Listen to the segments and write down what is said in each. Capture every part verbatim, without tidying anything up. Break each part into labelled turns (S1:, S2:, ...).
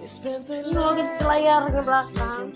S1: Lagi di layar ke belakang.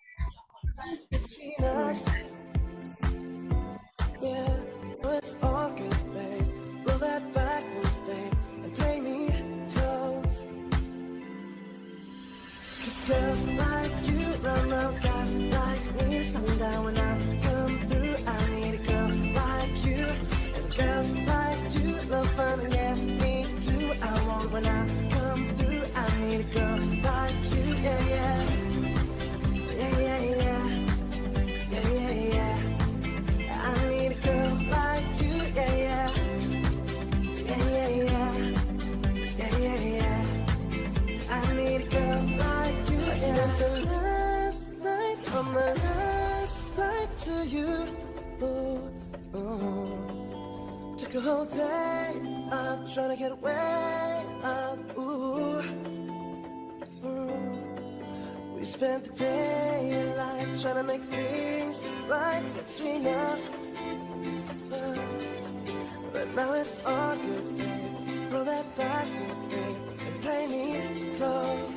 S2: Girls like you run around guys like me. Sundown when I come through, I need a girl like you. And girls like you love fun, yeah, me too. I want when I come through, I need a girl like you, yeah, yeah. Yeah, yeah, yeah. Yeah, yeah, yeah. I need a girl like you, yeah, yeah. Yeah, yeah, yeah. Yeah, yeah, yeah. I need a girl like you. Spent the last night on the last flight to you. Ooh, ooh. Took a whole day up trying to get way up. Ooh, ooh. We spent the day in life trying to make things right between us. Uh, but now it's all good, babe. Roll that back with me and play me close.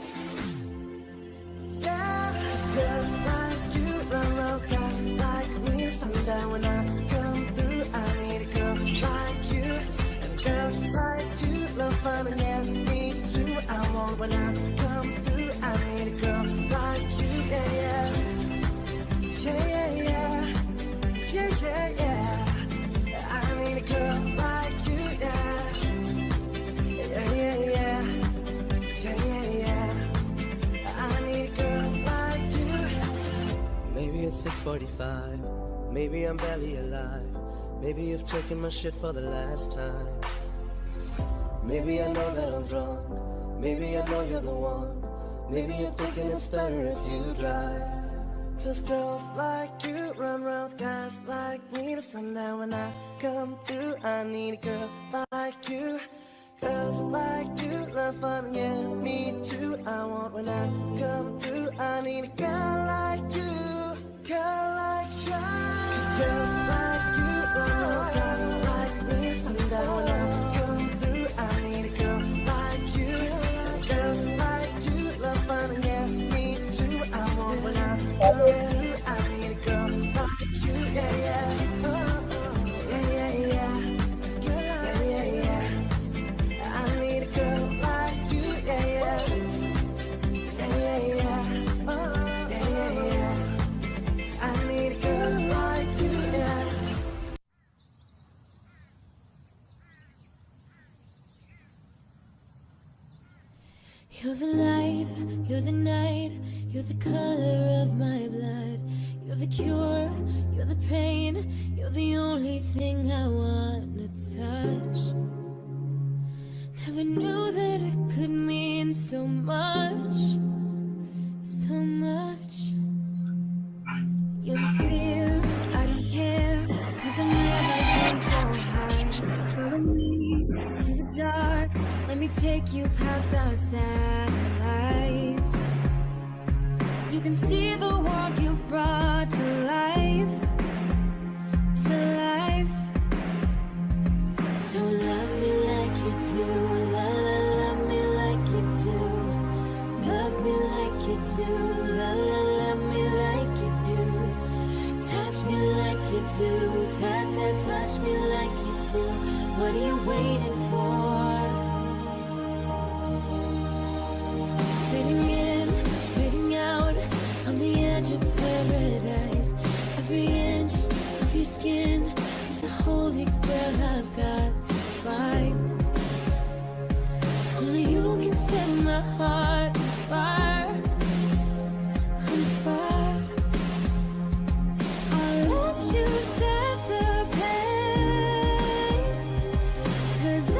S2: Yeah, it's girls like you run around guys like me. Sundown when I come through, I need a girl like you. And girls like you love fun, and yeah, me too. I want when I come through, I need a girl like you. Yeah, yeah, yeah, yeah, yeah, yeah, yeah, yeah. I need a girl like you. Yeah, yeah, yeah, yeah, yeah, yeah, yeah. I need a girl like you. Maybe it's six forty-five. Maybe I'm barely alive. Maybe you've taken my shit for the last time. Maybe I know that I'm drunk. Maybe I know you're the one. Maybe you're thinking it's better if you drive. Cause girls like you run around guys like me. To sundown when I come through, I need a girl like you. Girls like you love fun, yeah, me too. I want when I come through, I need a girl like you. Girl like you. Cause girls like you run around guys like me. Sundown when I come through, I need a girl like you. Girls like you love fun, yeah, me too. I want when I come through, I need a girl like you. Yeah, yeah. Oh, oh. Yeah, yeah, yeah. Yeah, yeah, yeah. I need a girl like you, yeah, yeah. Yeah, yeah, yeah. Oh, yeah, yeah, yeah. I need a girl like you, yeah.
S3: You're the light, you're the night, you're the color of my blood. You're the cure, you're the pain, you're the only thing I wanna touch. Never knew that it could mean so much, so much. You're the fear, I don't care, cause I've never been so high. Follow me to the dark, let me take you past our satellites. You can see the world you've brought to life, to life. So love me like you do, la la, love me like you do. Love me like you do, la la, love me like you do. Touch me like you do, ta ta, touch me like you do. What are you waiting for? Fading in, fading out, on the edge of paradise. Every inch of your skin is a holy grail I've got to find. Only you can set my heart on fire, on fire. I'll let you set the pace, cause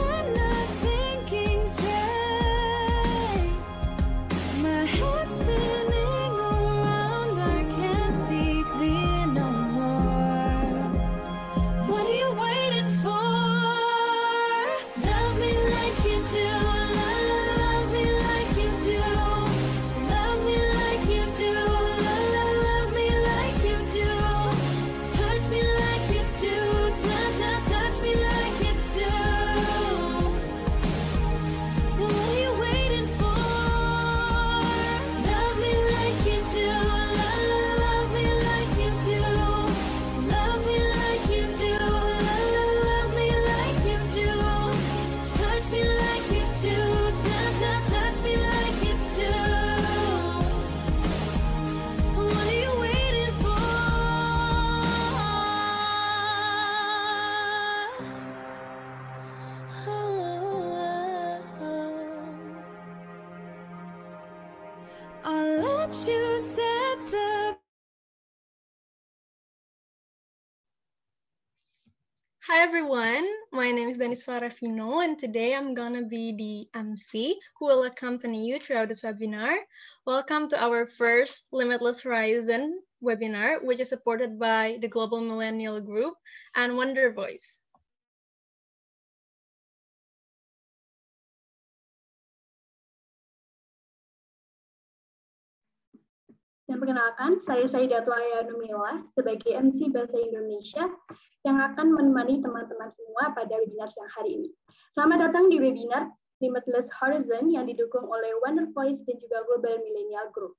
S3: that you set the
S4: Hi everyone, my name is Daniswara Fino and today I'm gonna be the M C who will accompany you throughout this webinar. Welcome to our first Limitless Horizon webinar, which is supported by the Global Millennial Group and Wonder Voice.
S5: Dan perkenalkan, saya Saidatul Ayanumilah sebagai M C Bahasa Indonesia yang akan menemani teman-teman semua pada webinar siang hari ini. Selamat datang di webinar Limitless Horizon yang didukung oleh Wonder Voice dan juga Global Millennial Group.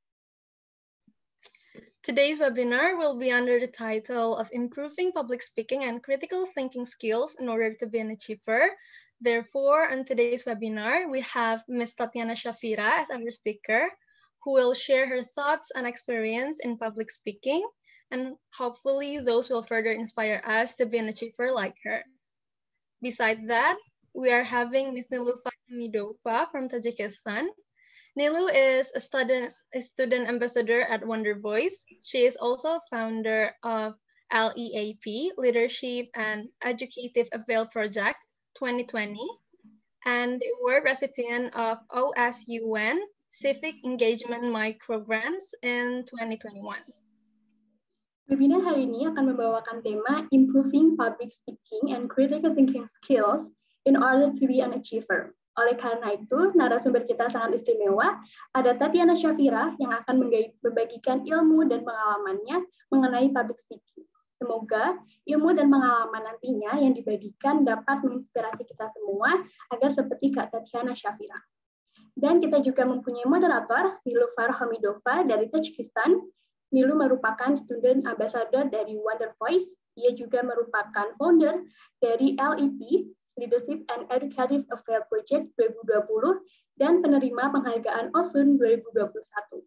S4: Today's webinar will be under the title of Improving Public Speaking and Critical Thinking Skills in Order to be an Achiever. Therefore, on today's webinar, we have Miz Tatiana Shafira as our speaker, who will share her thoughts and experience in public speaking, and hopefully those will further inspire us to be an achiever like her. Besides that, we are having Miz Nilufar Hamidova from Tajikistan. Nilu is a student, a student ambassador at Wonder Voice. She is also founder of L E A P, Leadership and Educative Avail Project twenty twenty, and the award recipient of O S U N Civic Engagement Microgrants in twenty twenty-one.
S5: Webinar hari ini akan membawakan tema Improving Public Speaking and Critical Thinking Skills in Order to be an Achiever. Oleh karena itu, narasumber kita sangat istimewa. Ada Tatiana Shafira yang akan membagikan ilmu dan pengalamannya mengenai public speaking. Semoga ilmu dan pengalaman nantinya yang dibagikan dapat menginspirasi kita semua agar seperti Kak Tatiana Shafira. Dan kita juga mempunyai moderator, Nilufar Hamidova dari Tajikistan. Nilu merupakan student ambassador dari Wonder Voice. Ia juga merupakan founder dari L E P, Leadership and Educative Avail Project dua ribu dua puluh, dan penerima penghargaan O S U N dua ribu dua puluh satu.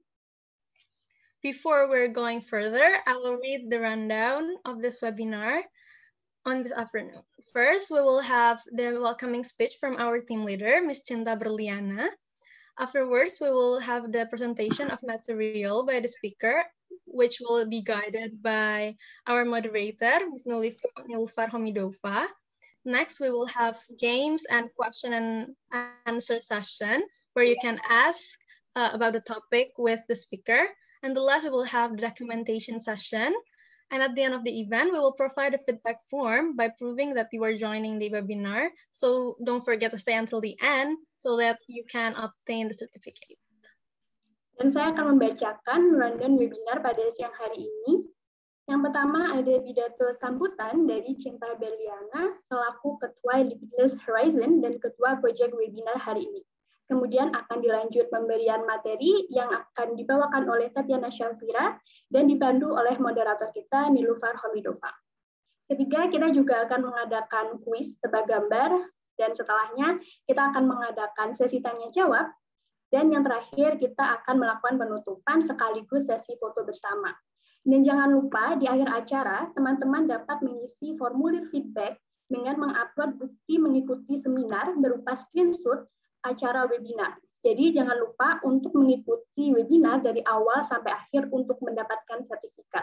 S4: Before we're going further, I will read the rundown of this webinar on this afternoon. First, we will have the welcoming speech from our team leader, Miz Cinta Berliana. Afterwards, we will have the presentation of material by the speaker, which will be guided by our moderator, Miz Nilufar Hamidova. Next, we will have games and question and answer session where you can ask uh, about the topic with the speaker. And the last, we will have the documentation session. And at the end of the event, we will provide a feedback form by proving that you are joining the webinar. So don't forget to stay until the end so that you can obtain the certificate.
S5: Dan saya akan membacakan rundown webinar pada siang hari ini. Yang pertama ada pidato sambutan dari Cinta Berliana selaku Ketua Limitless Horizon dan Ketua Project Webinar hari ini. Kemudian akan dilanjut pemberian materi yang akan dibawakan oleh Tatiana Shafira dan dipandu oleh moderator kita Nilufar Hamidova. Ketiga, kita juga akan mengadakan kuis tebak gambar dan setelahnya kita akan mengadakan sesi tanya jawab dan yang terakhir kita akan melakukan penutupan sekaligus sesi foto bersama. Dan jangan lupa di akhir acara, teman-teman dapat mengisi formulir feedback dengan mengupload bukti mengikuti seminar berupa screenshot acara webinar. Jadi jangan lupa untuk mengikuti webinar dari awal sampai akhir untuk mendapatkan sertifikat.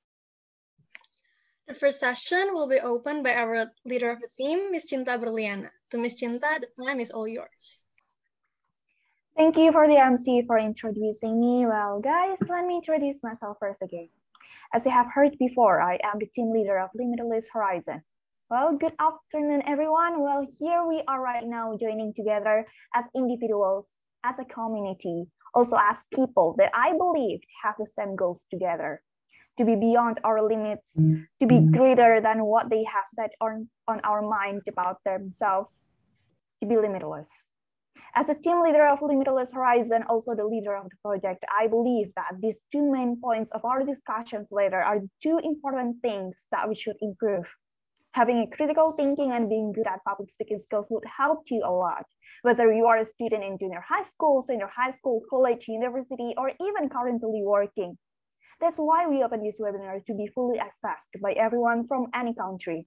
S4: The first session will be opened by our leader of the team, Miz Cinta Berliana. To Miz Cinta, the time is all yours.
S6: Thank you for the M C for introducing me. Well, guys, let me introduce myself first again. As you have heard before, I am the team leader of Limitless Horizon. Well, good afternoon, everyone. Well, here we are right now joining together as individuals, as a community, also as people that I believe have the same goals together, to be beyond our limits, to be greater than what they have set on, on our mind about themselves, to be limitless. As a team leader of Limitless Horizon, also the leader of the project, I believe that these two main points of our discussions later are two important things that we should improve. Having a critical thinking and being good at public speaking skills would help you a lot, whether you are a student in junior high school, senior high school, college, university, or even currently working. That's why we open this webinar to be fully accessed by everyone from any country,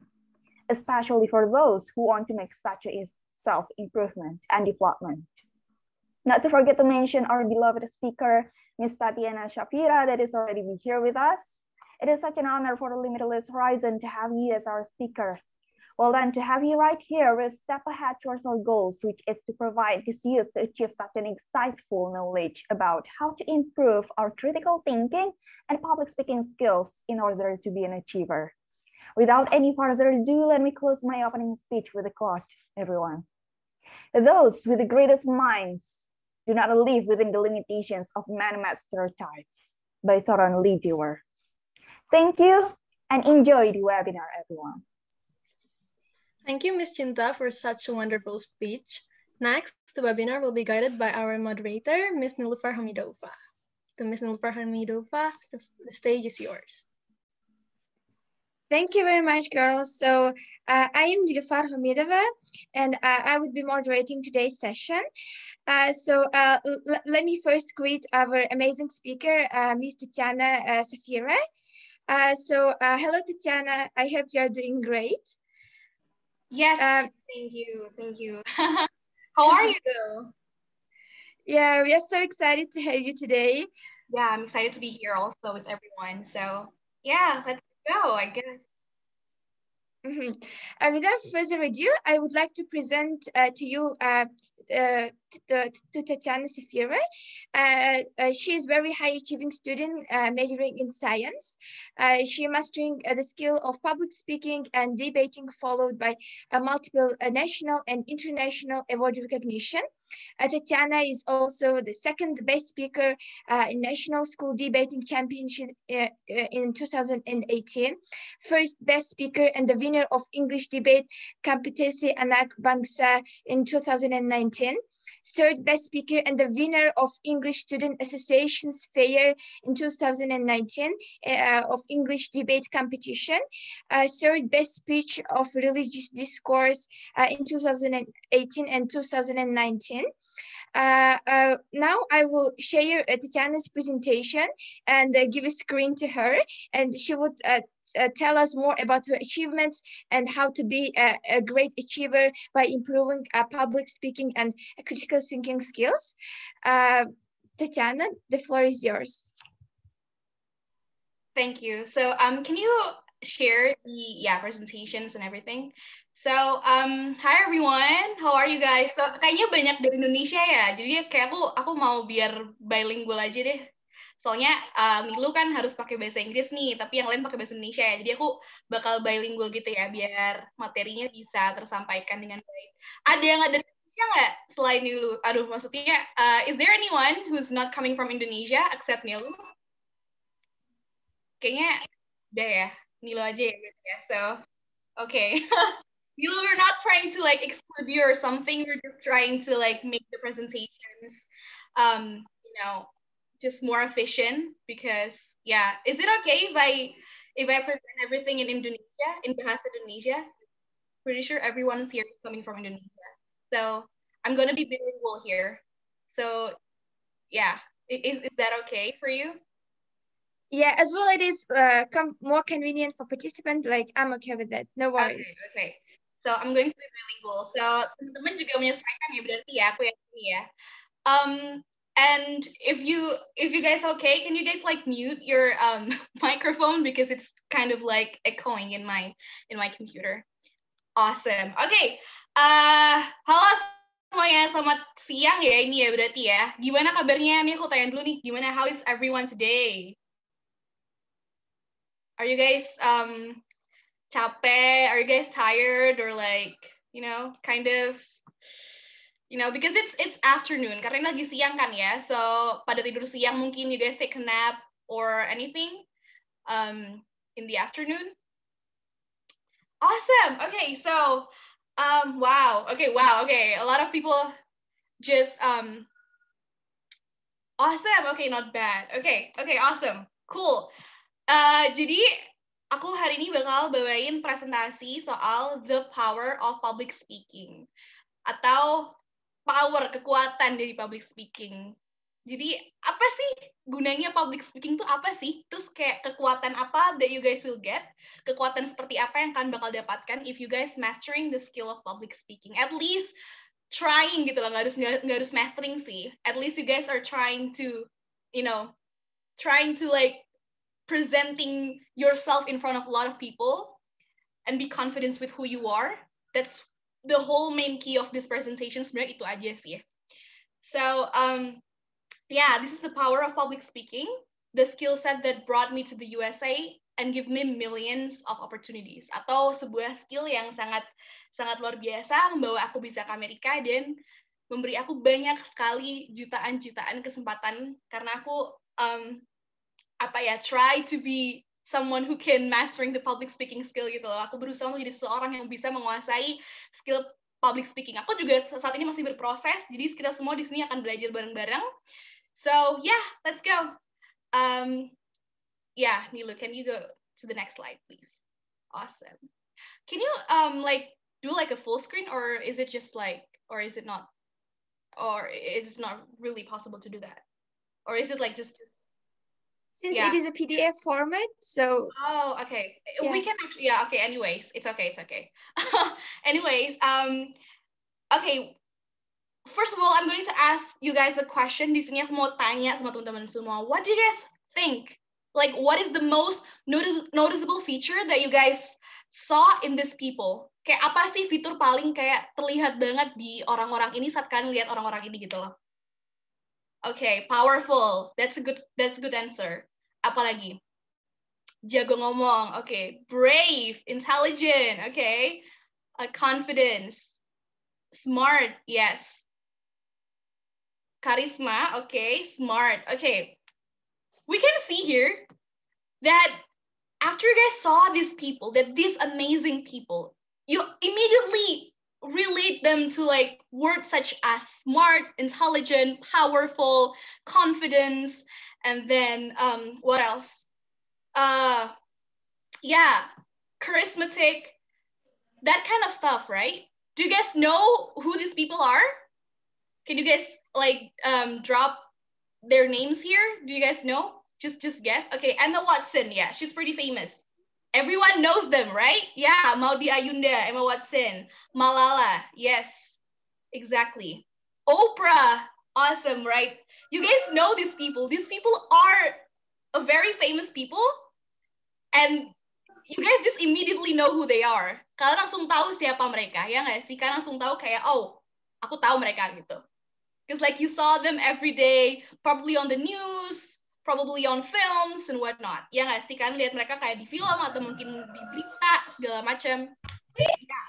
S6: especially for those who want to make such a self-improvement and development. Not to forget to mention our beloved speaker, Miss Tatiana Shafira, that is already here with us. It is such an honor for the Limitless Horizon to have you as our speaker. Well then, to have you right here, we'll step ahead towards our goals, which is to provide this youth to achieve such an insightful knowledge about how to improve our critical thinking and public speaking skills in order to be an achiever. Without any further ado, let me close my opening speech with a quote, everyone. Those with the greatest minds do not live within the limitations of man-made stereotypes, by Thoron Lee Dewar. Thank you and enjoy the webinar, everyone.
S4: Thank you, Miz Cinta, for such a wonderful speech. Next, the webinar will be guided by our moderator, Miz Nilufar Hamidova. To Miz Nilufar Hamidova, the stage is yours.
S7: Thank you very much, girls. So uh, I am Nilufar Hamidova, and uh, I would be moderating today's session. Uh, so uh, let me first greet our amazing speaker, uh, Miz Tatiana uh, Shafira. Uh, so uh, hello, Tatiana. I hope you're doing great.
S8: Yes, um, thank you, thank you. How are you?
S7: Yeah, we are so excited to have you today.
S8: Yeah, I'm excited to be here also with everyone. So yeah, let's go, I guess.
S7: Mm-hmm. Uh, without further ado, I would like to present uh, to you uh, uh, to, to Tatiana Shafira. Uh, uh, she is very high achieving student uh, majoring in science. Uh, she mastering uh, the skill of public speaking and debating, followed by a multiple uh, national and international award recognition. Uh, Tatiana is also the second best speaker uh, in National School Debating Championship uh, uh, in two thousand eighteen, first best speaker and the winner of English Debate Kompetisi Anak Bangsa in two thousand nineteen, third best speaker and the winner of English Student Association's Fair in two thousand nineteen uh, of English Debate Competition, uh, third best speech of religious discourse uh, in two thousand eighteen and two thousand nineteen. Uh, uh, now I will share uh, Tatiana's presentation and uh, give a screen to her, and she would uh, uh, tell us more about her achievements and how to be a, a great achiever by improving uh, public speaking and critical thinking skills. Uh, Tatiana, the floor is yours.
S8: Thank you. So um, can you share the yeah presentations and everything? So um, hi everyone, how are you guys? So kayaknya banyak dari Indonesia ya, jadi kayak aku aku mau biar bilingual aja deh. Soalnya uh, Nilu kan harus pakai bahasa Inggris nih, tapi yang lain pakai bahasa Indonesia ya. Jadi aku bakal bilingual gitu ya, biar materinya bisa tersampaikan dengan baik. Ada yang ada Indonesia nggak selain Nilu? Aduh, maksudnya uh, is there anyone who's not coming from Indonesia except Nilu? Kayaknya udah ya, Nilu aja ya gitu ya. So, okay. Nilu, we're not trying to like exclude you or something. We're just trying to like make the presentations, um, you know, just more efficient because yeah. Is it okay if I if I present everything in Indonesia, in Bahasa Indonesia? Pretty sure everyone's here is coming from Indonesia. So I'm gonna be bilingual here. So yeah, is is that okay for you?
S7: Yeah, as well it is uh, com more convenient for participants. Like I'm okay with that. No worries.
S8: Okay, okay. So I'm going to be bilingual. So teman-teman juga menyesuaikan ya berarti ya, aku yakin ya. Um, and if you if you guys okay, can you guys like mute your um microphone because it's kind of like echoing in my in my computer. Awesome. Okay. Uh, halo semuanya, selamat siang ya ini ya berarti ya. Gimana kabarnya? Nih aku tanya dulu nih, gimana how is everyone today? Are you guys um capek? Are you guys tired or like, you know, kind of, you know, because it's it's afternoon, karena ini lagi siang kan ya, so pada tidur siang mungkin you guys take a nap or anything um, in the afternoon. Awesome. Okay, so um, wow. Okay, wow. Okay, a lot of people just um, awesome. Okay, not bad. Okay, okay, awesome, cool. Uh, jadi aku hari ini bakal bawain presentasi soal the power of public speaking atau power, kekuatan dari public speaking. Jadi apa sih gunanya public speaking tuh apa sih? Terus kayak kekuatan apa that you guys will get? Kekuatan seperti apa yang kalian bakal dapatkan if you guys mastering the skill of public speaking? At least trying gitu loh, nggak harus nggak harus mastering sih. At least you guys are trying to, you know, trying to like presenting yourself in front of a lot of people and be confident with who you are. That's the whole main key of this presentation. Sebenarnya itu aja sih. So um, yeah, this is the power of public speaking, the skill set that brought me to the U S A and give me millions of opportunities. Atau sebuah skill yang sangat sangat luar biasa, membawa aku bisa ke Amerika dan memberi aku banyak sekali jutaan-jutaan kesempatan karena aku um, apa ya, try to be someone who can mastering the public speaking skill gitu loh. Aku berusaha untuk jadi seseorang yang bisa menguasai skill public speaking. Aku juga saat ini masih berproses, jadi kita semua di sini akan belajar bareng-bareng. So yeah, let's go. Um, yeah, Nilu, can you go to the next slide, please? Awesome. Can you um like do like a full screen, or is it just like, or is it not, or it's not really possible to do that, or is it like just? just
S7: Since
S8: yeah.
S7: it is a P D F format, so.
S8: Oh, okay.
S7: Yeah.
S8: We can actually, yeah, okay, anyways, it's okay, it's okay. Anyways, um, okay, first of all, I'm going to ask you guys a question. Di sini aku mau tanya sama teman-teman semua. What do you guys think? Like, what is the most notice noticeable feature that you guys saw in these people? Kayak apa sih fitur paling kayak terlihat banget di orang-orang ini saat kalian lihat orang-orang ini gitu loh? Okay, powerful. That's a good that's a good answer. Apalagi? Jago ngomong. Okay, brave, intelligent. Okay, uh, confidence, smart. Yes. Charisma. Okay, smart. Okay. We can see here that after you guys saw these people, that these amazing people, you immediately relate them to like words such as smart, intelligent, powerful, confidence, and then um, what else? Uh, yeah, charismatic, that kind of stuff, right? Do you guys know who these people are? Can you guys like um, drop their names here? Do you guys know? Just just guess. Okay, Emma Watson. Yeah, she's pretty famous. Everyone knows them, right? Yeah, Maudy Ayunda, Emma Watson, Malala. Yes, exactly. Oprah. Awesome, right? You guys know these people. These people are a very famous people, and you guys just immediately know who they are. Kalian langsung tahu siapa mereka, ya nggak sih? Kalian langsung tahu kayak, oh, aku tahu mereka gitu. Because like you saw them every day, probably on the news, probably on films and whatnot. Ya nggak sih? Kan lihat mereka kayak di film atau mungkin di berita segala macam. Yeah.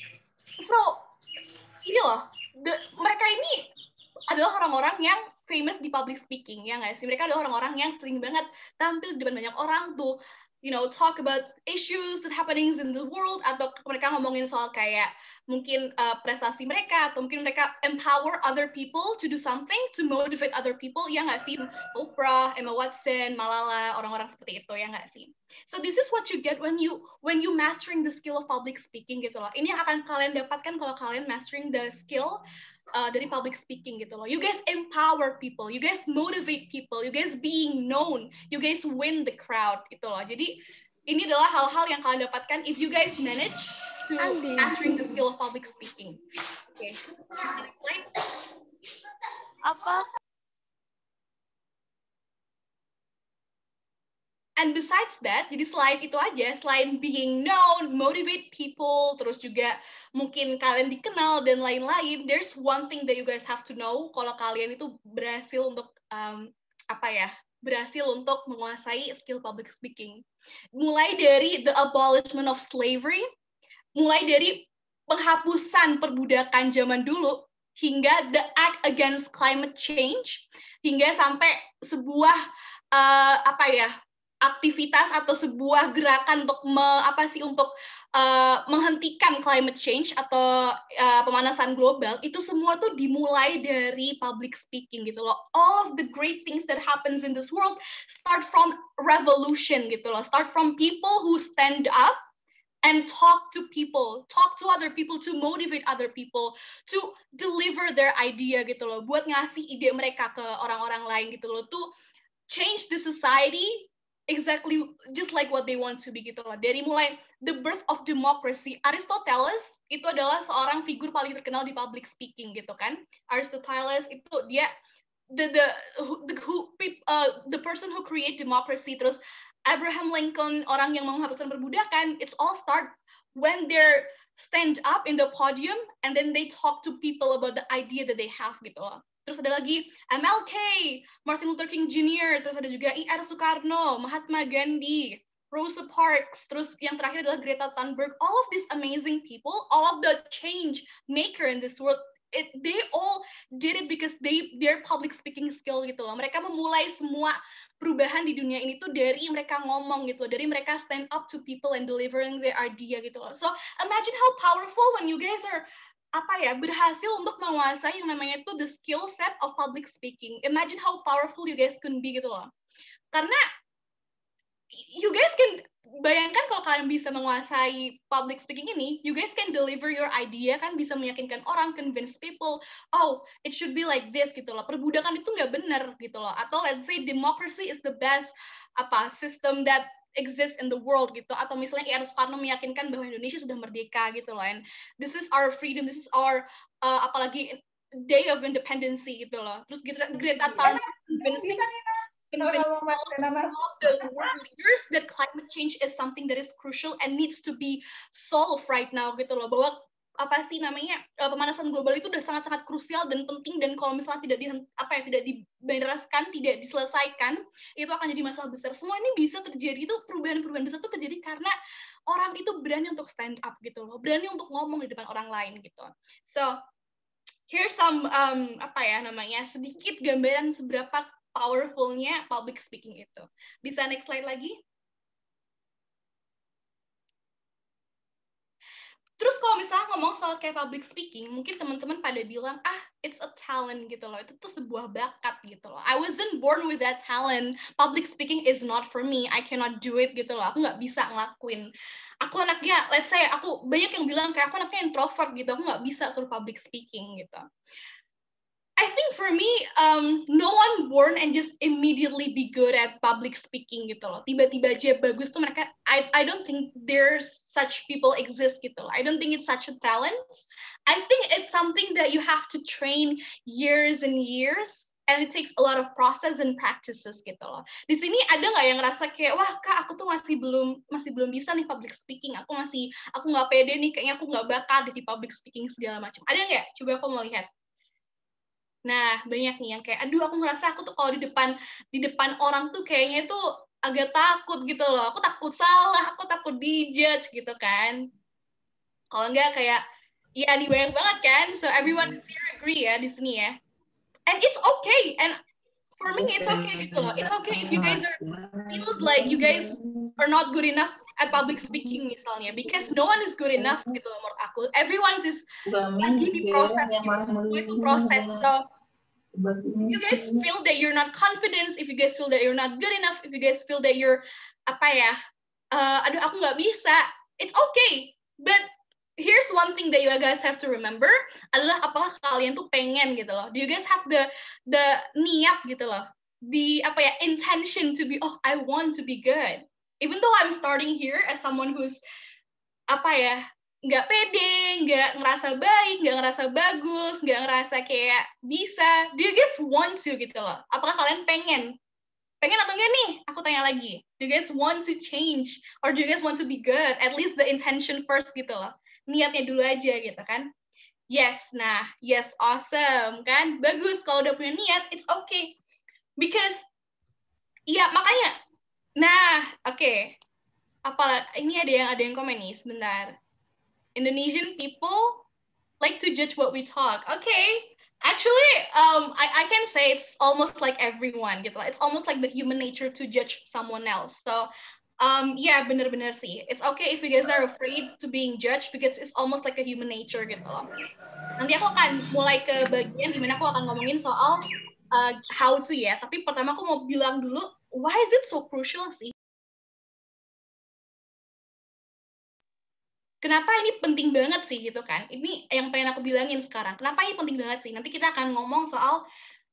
S8: So ini loh, the, mereka ini adalah orang-orang yang famous di public speaking, ya nggak sih? Mereka adalah orang-orang yang sering banget tampil di depan banyak orang tuh, you know, talk about issues that happenings in the world, atau mereka ngomongin soal kayak mungkin uh, prestasi mereka, atau mungkin mereka empower other people to do something, to motivate other people, ya nggak sih? Oprah, Emma Watson, Malala, orang-orang seperti itu, ya nggak sih? So this is what you get when you when you mastering the skill of public speaking gitu loh. Ini yang akan kalian dapatkan kalau kalian mastering the skill uh, dari public speaking gitu loh. You guys empower people, you guys motivate people, you guys being known, you guys win the crowd gitu loh. Jadi ini adalah hal-hal yang kalian dapatkan if you guys manage to mastering the skill of public speaking. Oke. Okay.
S1: Apa?
S8: And besides that, jadi selain itu aja, selain being known, motivate people, terus juga mungkin kalian dikenal dan lain-lain, there's one thing that you guys have to know kalau kalian itu berhasil untuk um, apa ya, berhasil untuk menguasai skill public speaking. Mulai dari the abolishment of slavery, mulai dari penghapusan perbudakan zaman dulu, hingga the act against climate change, hingga sampai sebuah uh, apa ya, aktivitas atau sebuah gerakan untuk me, apa sih untuk uh, menghentikan climate change atau uh, pemanasan global, itu semua tuh dimulai dari public speaking gitu loh. All of the great things that happens in this world start from revolution gitu loh. Start from people who stand up and talk to people, talk to other people, to motivate other people, to deliver their idea gitu loh, buat ngasih ide mereka ke orang-orang lain gitu loh, to change the society exactly just like what they want to be gitu loh. Dari mulai the birth of democracy, Aristoteles itu adalah seorang figur paling terkenal di public speaking gitu kan. Aristoteles itu dia the the the who uh, the person who create democracy. Terus Abraham Lincoln, orang yang menghapuskan perbudakan, it's all start when they're stand up in the podium and then they talk to people about the idea that they have gitu loh. Terus ada lagi M L K, Martin Luther King Junior, terus ada juga I R Soekarno, Mahatma Gandhi, Rosa Parks, terus yang terakhir adalah Greta Thunberg. All of these amazing people, all of the change maker in this world, it, they all did it because they their public speaking skill gitu loh. Mereka memulai semua perubahan di dunia ini tuh dari mereka ngomong gitu, dari mereka stand up to people and delivering their idea gitu loh. So imagine how powerful when you guys are apa ya, berhasil untuk menguasai yang namanya itu the skill set of public speaking. Imagine how powerful you guys can be gitu loh. Karena you guys can, bayangkan kalau kalian bisa menguasai public speaking ini, you guys can deliver your idea, kan bisa meyakinkan orang, convince people, oh, it should be like this gitu loh. Perbudakan itu nggak benar gitu loh. Atau let's say democracy is the best apa system that exist in the world gitu, atau misalnya I R Soekarno meyakinkan bahwa Indonesia sudah merdeka gitu loh, and this is our freedom, this is our uh, apalagi day of independency gitu loh. Terus Greta Thunberg convincing convince all of the world leaders that climate change is something that is crucial and needs to be solved right now gitu loh, bahwa apa sih namanya uh, pemanasan global itu udah sangat-sangat krusial dan penting, dan kalau misalnya tidak di apa ya tidak dibereskan, tidak diselesaikan, itu akan jadi masalah besar. Semua ini bisa terjadi, itu perubahan-perubahan besar itu terjadi karena orang itu berani untuk stand up gitu loh, berani untuk ngomong di depan orang lain gitu. So here's some um, apa ya namanya sedikit gambaran seberapa powerfulnya public speaking itu. Bisa next slide lagi? Terus kalau misalnya ngomong soal kayak public speaking, mungkin teman-teman pada bilang, ah, it's a talent gitu loh, itu tuh sebuah bakat gitu loh. I wasn't born with that talent. Public speaking is not for me. I cannot do it gitu loh. Aku nggak bisa ngelakuin. Aku anaknya, let's say, aku banyak yang bilang kayak aku anaknya introvert gitu, aku nggak bisa suruh public speaking gitu. I think for me, um, no one born and just immediately be good at public speaking gitu loh. Tiba-tiba aja bagus tuh mereka. I I don't think there's such people exist gitu loh. I don't think it's such a talent. I think it's something that you have to train years and years, and it takes a lot of process and practices gitu loh. Di sini ada nggak yang ngerasa kayak, wah kak aku tuh masih belum masih belum bisa nih public speaking. Aku masih aku nggak pede nih, kayaknya aku nggak bakal di public speaking segala macam. Ada nggak? Coba aku mau lihat. Nah, banyak nih yang kayak, aduh aku ngerasa aku tuh kalau di depan di depan orang tuh kayaknya tuh agak takut gitu loh. Aku takut salah, aku takut dijudge gitu kan. Kalau enggak kayak, ya nih banyak banget kan. So everyone here agree ya di sini ya. And it's okay. And for me it's okay gitu loh. It's okay if you guys are feels like you guys are not good enough at public speaking misalnya, because no one is good enough gitu loh menurut aku. Everyone is lagi di proses gitu. Itu proses. So if you guys feel that you're not confident, if you guys feel that you're not good enough, if you guys feel that you're apa ya, uh, aduh aku nggak bisa, it's okay. But here's one thing that you guys have to remember adalah apakah kalian tuh pengen gitu loh. Do you guys have the the niat gitu loh, the apa ya intention to be, oh I want to be good. Even though I'm starting here as someone who's apa ya nggak pede, nggak ngerasa baik, nggak ngerasa bagus, nggak ngerasa kayak bisa. Do you guys want to gitu loh? Apakah kalian pengen? Pengen atau enggak nih? Aku tanya lagi. Do you guys want to change? Or do you guys want to be good? At least the intention first gitu loh. Niatnya dulu aja gitu kan. Yes, nah, yes, awesome kan? Bagus, kalau udah punya niat, it's okay. Because, iya makanya, nah, oke. Okay. Apalah, ini ada yang ada yang komen nih, sebentar. Indonesian people like to judge what we talk. Okay, actually, um, I, I can say it's almost like everyone gitu. It's almost like the human nature to judge someone else. So, um, yeah, bener-bener sih. It's okay if you guys are afraid to being judged because it's almost like a human nature gitu loh. Nanti aku akan mulai ke bagian dimana aku akan ngomongin soal uh, how to ya. Tapi pertama aku mau bilang dulu, why is it so crucial sih? Kenapa ini penting banget sih gitu kan? Ini yang pengen aku bilangin sekarang. Kenapa ini penting banget sih? Nanti kita akan ngomong soal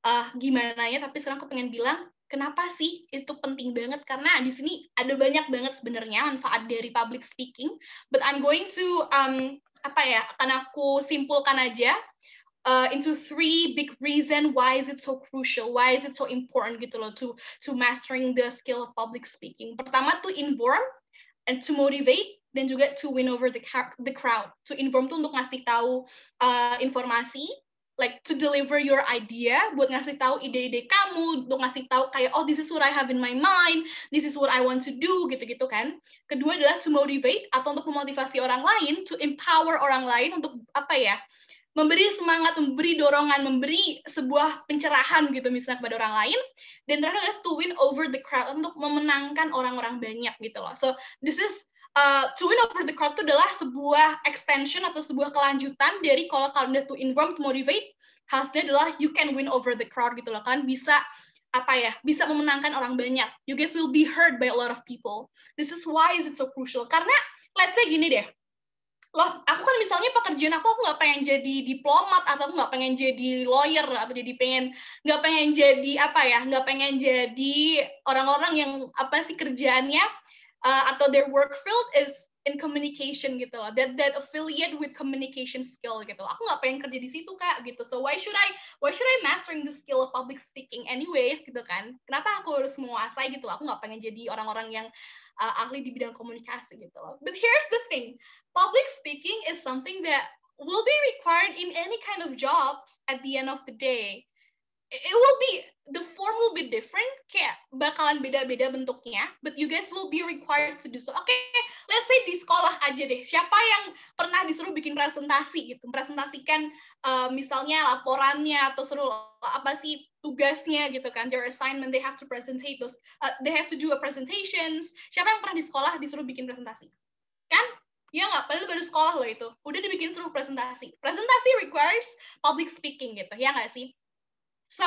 S8: uh, gimananya, tapi sekarang aku pengen bilang kenapa sih itu penting banget, karena di sini ada banyak banget sebenarnya manfaat dari public speaking, but I'm going to um, apa ya, akan aku simpulkan aja uh, into three big reason why is it so crucial, why is it so important gitu loh to to mastering the skill of public speaking. Pertama tuh inform and to motivate, dan juga to win over the the crowd. To inform tuh untuk ngasih tahu uh, informasi, like to deliver your idea, buat ngasih tahu ide-ide kamu, untuk ngasih tahu kayak oh this is what I have in my mind, this is what I want to do, gitu-gitu kan. Kedua adalah to motivate, atau untuk memotivasi orang lain, to empower orang lain untuk apa ya, memberi semangat, memberi dorongan, memberi sebuah pencerahan gitu misalnya kepada orang lain. Dan terakhir adalah to win over the crowd, untuk memenangkan orang-orang banyak gitu loh. So this is uh, to win over the crowd itu adalah sebuah extension atau sebuah kelanjutan dari kalau kalian udah to inform, to motivate, hasilnya adalah you can win over the crowd gitu loh. Kalian bisa apa ya, bisa memenangkan orang banyak. You guys will be heard by a lot of people. This is why is it so crucial. Karena let's say gini deh, loh, aku kan misalnya pekerjaan aku, aku nggak pengen jadi diplomat, atau aku nggak pengen jadi lawyer, atau jadi pengen nggak pengen jadi apa ya, nggak pengen jadi orang-orang yang apa sih kerjaannya uh, atau their work field is in communication gitu loh, that that affiliate with communication skill gitu loh. Aku nggak pengen kerja di situ Kak gitu. So why should I why should I mastering the skill of public speaking anyways gitu kan? Kenapa aku harus menguasai gitu loh? Aku nggak pengen jadi orang-orang yang uh, ahli di bidang komunikasi gitu loh. But here's the thing, public speaking is something that will be required in any kind of jobs at the end of the day. It will be, the form will be different, kayak bakalan beda-beda bentuknya, but you guys will be required to do so. Oke, okay, let's say di sekolah aja deh, siapa yang pernah disuruh bikin presentasi gitu, presentasikan uh, misalnya laporannya, atau suruh apa sih tugasnya gitu kan, their assignment, they have to presentate those, uh, they have to do a presentations. Siapa yang pernah di sekolah disuruh bikin presentasi? Kan? Ya nggak, padahal baru sekolah loh itu, udah dibikin suruh presentasi. Presentasi requires public speaking gitu, ya nggak sih? So,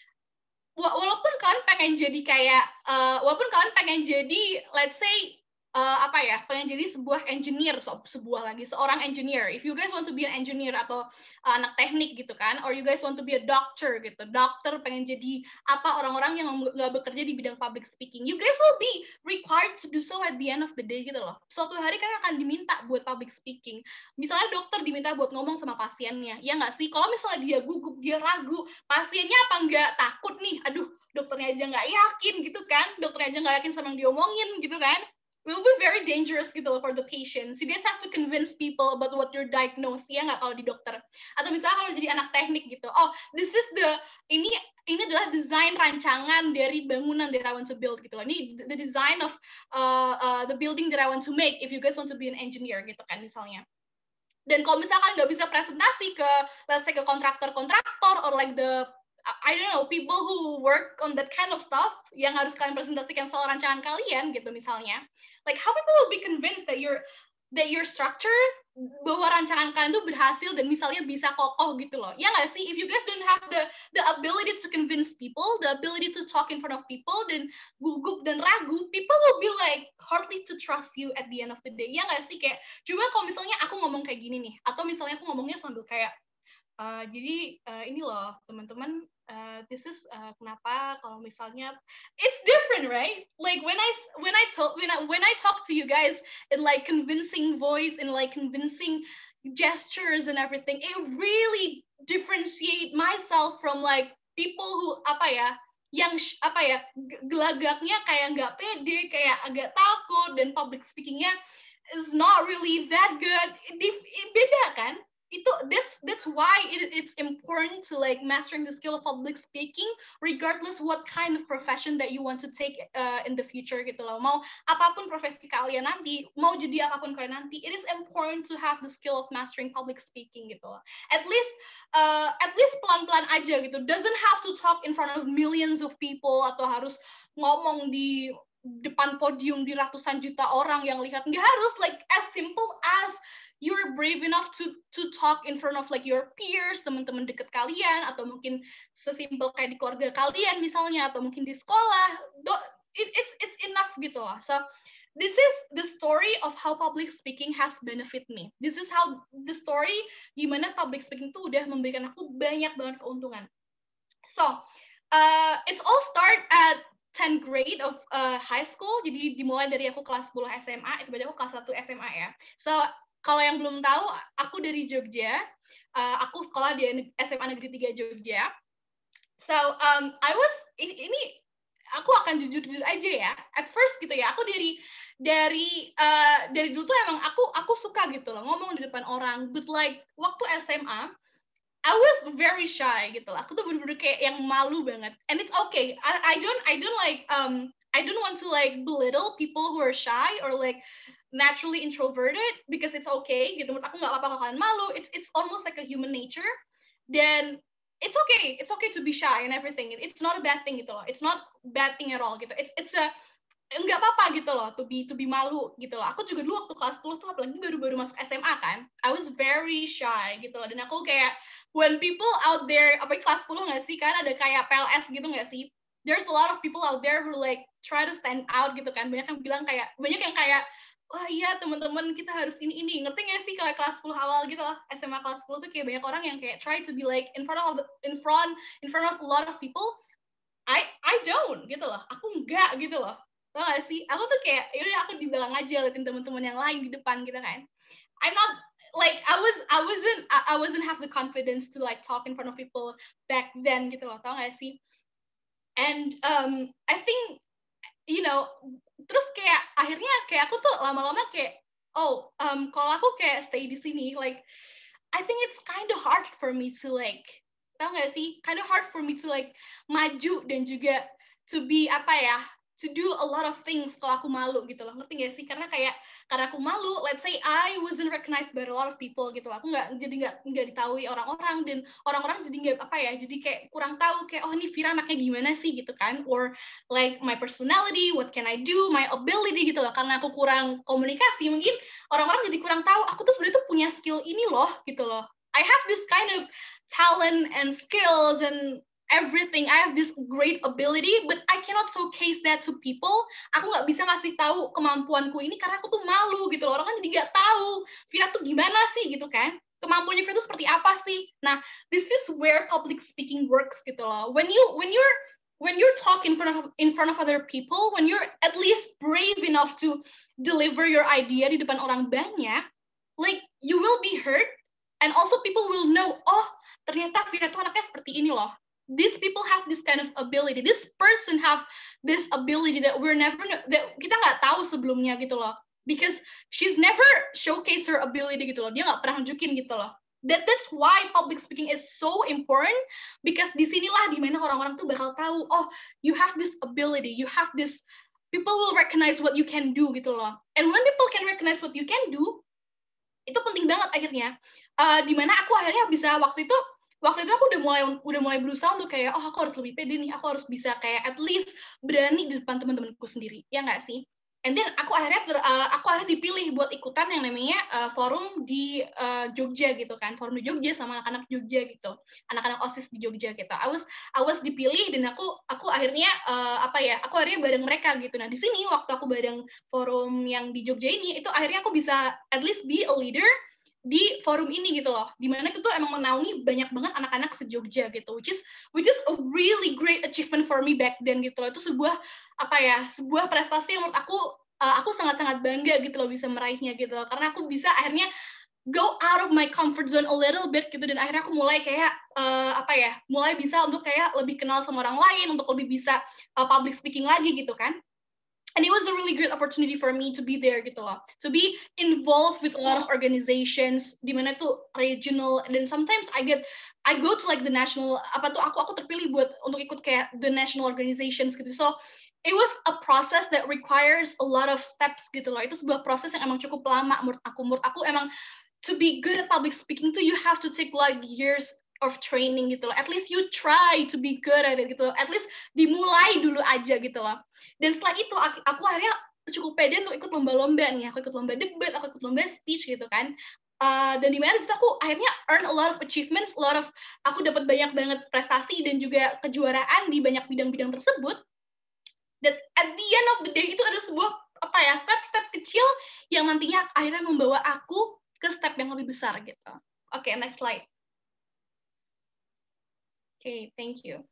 S8: walaupun kalian pengen jadi kayak, uh, walaupun kalian pengen jadi, let's say, uh, apa ya, pengen jadi sebuah engineer, so, sebuah lagi, seorang engineer. If you guys want to be an engineer, atau uh, anak teknik gitu kan, or you guys want to be a doctor gitu, dokter pengen jadi apa, orang-orang yang nggak bekerja di bidang public speaking, you guys will be required to do so at the end of the day gitu loh. Suatu hari kalian akan diminta buat public speaking. Misalnya dokter diminta buat ngomong sama pasiennya, ya nggak sih? Kalau misalnya dia gugup, dia ragu, pasiennya apa nggak takut nih? Aduh, dokternya aja nggak yakin gitu kan? Dokternya aja nggak yakin sama yang diomongin gitu kan? Will be very dangerous gitu loh for the patients. You guys have to convince people about what you're diagnosed, ya nggak kalau di dokter. Atau misalnya kalau jadi anak teknik gitu, oh this is the, ini ini adalah desain rancangan dari bangunan that I want to build gitu loh. Ini the design of uh, uh, the building that I want to make if you guys want to be an engineer gitu kan misalnya. Dan kalau misalkan nggak bisa presentasi ke, let's say ke kontraktor-kontraktor, or like the I don't know, people who work on that kind of stuff, yang harus kalian presentasikan soal rancangan kalian gitu misalnya. Like how people will be convinced that your that your structure, bahwa rancangan kalian itu berhasil dan misalnya bisa kokoh gitu loh. Ya nggak sih? If you guys don't have the the ability to convince people, the ability to talk in front of people, dan gugup dan ragu, people will be like hardly to trust you at the end of the day. Ya nggak sih? Kayak coba kalau misalnya aku ngomong kayak gini nih, atau misalnya aku ngomongnya sambil kayak Uh, jadi uh, ini loh teman-teman, uh, this is uh, kenapa kalau misalnya it's different, right? Like when I when I talk when I when I talk to you guys in like convincing voice and like convincing gestures and everything, it really differentiate myself from like people who apa ya, yang apa ya gelagaknya kayak nggak pede, kayak agak takut, dan public speakingnya is not really that good. It, it beda kan? Itu that's that's why it, it's important to like mastering the skill of public speaking regardless what kind of profession that you want to take uh, in the future gitu loh. Mau apapun profesi kalian nanti, mau jadi apapun kalian nanti, it is important to have the skill of mastering public speaking gitu loh. At least uh, at least pelan-pelan aja gitu. Doesn't have to talk in front of millions of people, atau harus ngomong di depan podium di ratusan juta orang yang lihat. Nggak harus, like as simple as you're brave enough to to talk in front of like your peers, teman-teman dekat kalian, atau mungkin sesimpel kayak di keluarga kalian misalnya, atau mungkin di sekolah. It, it's it's enough gitu loh. So this is the story of how public speaking has benefit me. This is how the story gimana public speaking itu udah memberikan aku banyak banget keuntungan. So uh, it's all start at tenth grade of uh, high school. Jadi dimulai dari aku kelas sepuluh S M A, itu berarti aku kelas satu S M A ya. So kalau yang belum tahu, aku dari Jogja. Uh, aku sekolah di S M A Negeri tiga Jogja. So um, I was ini, ini aku akan jujur-jujur aja ya. At first gitu ya, aku dari dari uh, dari dulu tuh emang aku aku suka gitu loh ngomong di depan orang. But like waktu S M A, I was very shy gitu loh. Aku tuh bener-bener kayak yang malu banget. And it's okay. I, I don't I don't like um I don't want to like belittle people who are shy or like naturally introverted because it's okay gitu. Menurut aku nggak apa-apa kalau kalian malu. It's it's almost like a human nature. Dan it's okay. It's okay to be shy and everything. It's not a bad thing gitu loh. It's not bad thing at all gitu. It's it's a nggak apa-apa gitu loh to be to be malu gitu loh. Aku juga dulu waktu kelas sepuluh tuh apalagi baru-baru masuk S M A kan. I was very shy gitu loh. Dan aku kayak when people out there, apalagi kelas sepuluh nggak sih kan ada kayak P L S gitu nggak sih? There's a lot of people out there who like try to stand out gitu kan. Banyak yang bilang kayak banyak yang kayak wah iya teman-teman kita harus ini ini ngerti nggak sih kalau kelas sepuluh awal gitu loh S M A kelas sepuluh tuh kayak banyak orang yang kayak try to be like in front of the, in front in front of a lot of people. I I don't gitu loh. Aku enggak gitu loh. Tau gak sih? Aku tuh kayak yaudah aku di belakang aja liatin teman-teman yang lain di depan gitu kan. I'm not like I was I wasn't I wasn't have the confidence to like talk in front of people back then gitu loh. Tau gak sih? And um I think you know terus kayak akhirnya kayak aku tuh lama-lama kayak oh um kalau aku kayak stay di sini like I think it's kind of hard for me to like tau gak sih kind of hard for me to like maju dan juga to be apa ya to do a lot of things kalau aku malu gitu loh ngerti gak sih karena kayak karena aku malu let's say I wasn't recognized by a lot of people gitu loh aku nggak jadi nggak nggak ditahui orang-orang dan orang-orang jadi nggak apa ya jadi kayak kurang tahu kayak oh ini Vira anaknya gimana sih gitu kan or like my personality what can I do my ability gitu loh karena aku kurang komunikasi mungkin orang-orang jadi kurang tahu aku tuh sebenarnya tuh punya skill ini loh gitu loh I have this kind of talent and skills and everything. I have this great ability, but I cannot showcase that to people. Aku nggak bisa ngasih tahu kemampuanku ini karena aku tuh malu gitu loh. Orang kan jadi nggak tahu Vira tuh gimana sih gitu kan. Kemampuannya Vira tuh seperti apa sih? Nah, this is where public speaking works gitu loh. When you when you're when you're talking in front of in front of other people, when you're at least brave enough to deliver your idea di depan orang banyak, like you will be heard, and also people will know, oh ternyata Vira tuh anaknya seperti ini loh. These people have this kind of ability. This person have this ability that we're never that kita nggak tahu sebelumnya gitu loh. Because she's never showcase her ability gitu loh. Dia nggak pernah nunjukin gitu loh. That that's why public speaking is so important because disinilah dimana orang-orang tuh bakal tahu oh you have this ability, you have this people will recognize what you can do gitu loh. And when people can recognize what you can do itu penting banget akhirnya. Uh, dimana aku akhirnya bisa waktu itu waktu itu aku udah mulai udah mulai berusaha untuk kayak oh aku harus lebih pede nih aku harus bisa kayak at least berani di depan teman-temanku sendiri ya nggak sih and then aku akhirnya uh, aku akhirnya dipilih buat ikutan yang namanya uh, forum di uh, Jogja gitu kan forum di Jogja sama anak-anak Jogja gitu anak-anak OSIS di Jogja gitu I was I was dipilih dan aku aku akhirnya uh, apa ya aku akhirnya bareng mereka gitu nah di sini waktu aku bareng forum yang di Jogja ini itu akhirnya aku bisa at least be a leader di forum ini gitu loh, dimana itu tuh emang menaungi banyak banget anak-anak se-Jogja gitu, which is which is a really great achievement for me back then gitu loh, itu sebuah apa ya, sebuah prestasi yang menurut aku uh, aku sangat-sangat bangga gitu loh bisa meraihnya gitu loh, karena aku bisa akhirnya go out of my comfort zone a little bit gitu dan akhirnya aku mulai kayak uh, apa ya, mulai bisa untuk kayak lebih kenal sama orang lain, untuk lebih bisa uh, public speaking lagi gitu kan. And it was a really great opportunity for me to be there gitu loh, to be involved with a lot of organizations di mana tuh regional dan sometimes I get I go to like the national apa tuh aku aku terpilih buat untuk ikut kayak the national organizations gitu. So it was a process that requires a lot of steps gitu loh. Itu sebuah proses yang emang cukup lama menurut aku. Menurut aku emang to be good at public speaking tuh you have to take like years of training gitu loh. At least you try to be good at it gitu loh. At least dimulai dulu aja gitu loh. Dan setelah itu aku, aku akhirnya cukup pede untuk ikut lomba-lomba nih. Aku ikut lomba debat, aku ikut lomba speech gitu kan. Uh, dan dimana disitu aku akhirnya earn a lot of achievements, a lot of aku dapat banyak banget prestasi dan juga kejuaraan di banyak bidang-bidang tersebut. That at the end of the day itu ada sebuah apa ya step-step kecil yang nantinya akhirnya membawa aku ke step yang lebih besar gitu. Oke, okay, next slide. Okay, thank you.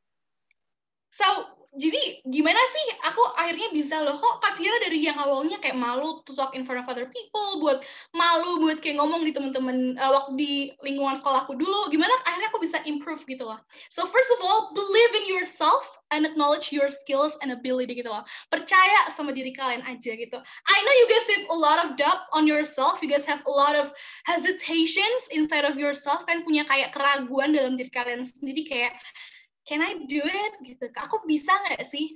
S8: So, jadi gimana sih aku akhirnya bisa loh, kok Kak Fira dari yang awalnya kayak malu to talk in front of other people, buat malu buat kayak ngomong di teman-teman uh, waktu di lingkungan sekolahku dulu, gimana akhirnya aku bisa improve gitu loh. So first of all, believe in yourself and acknowledge your skills and ability gitu loh. Percaya sama diri kalian aja gitu. I know you guys have a lot of doubt on yourself, you guys have a lot of hesitations inside of yourself, kan punya kayak keraguan dalam diri kalian sendiri kayak can I do it? Gitu. Aku bisa nggak sih?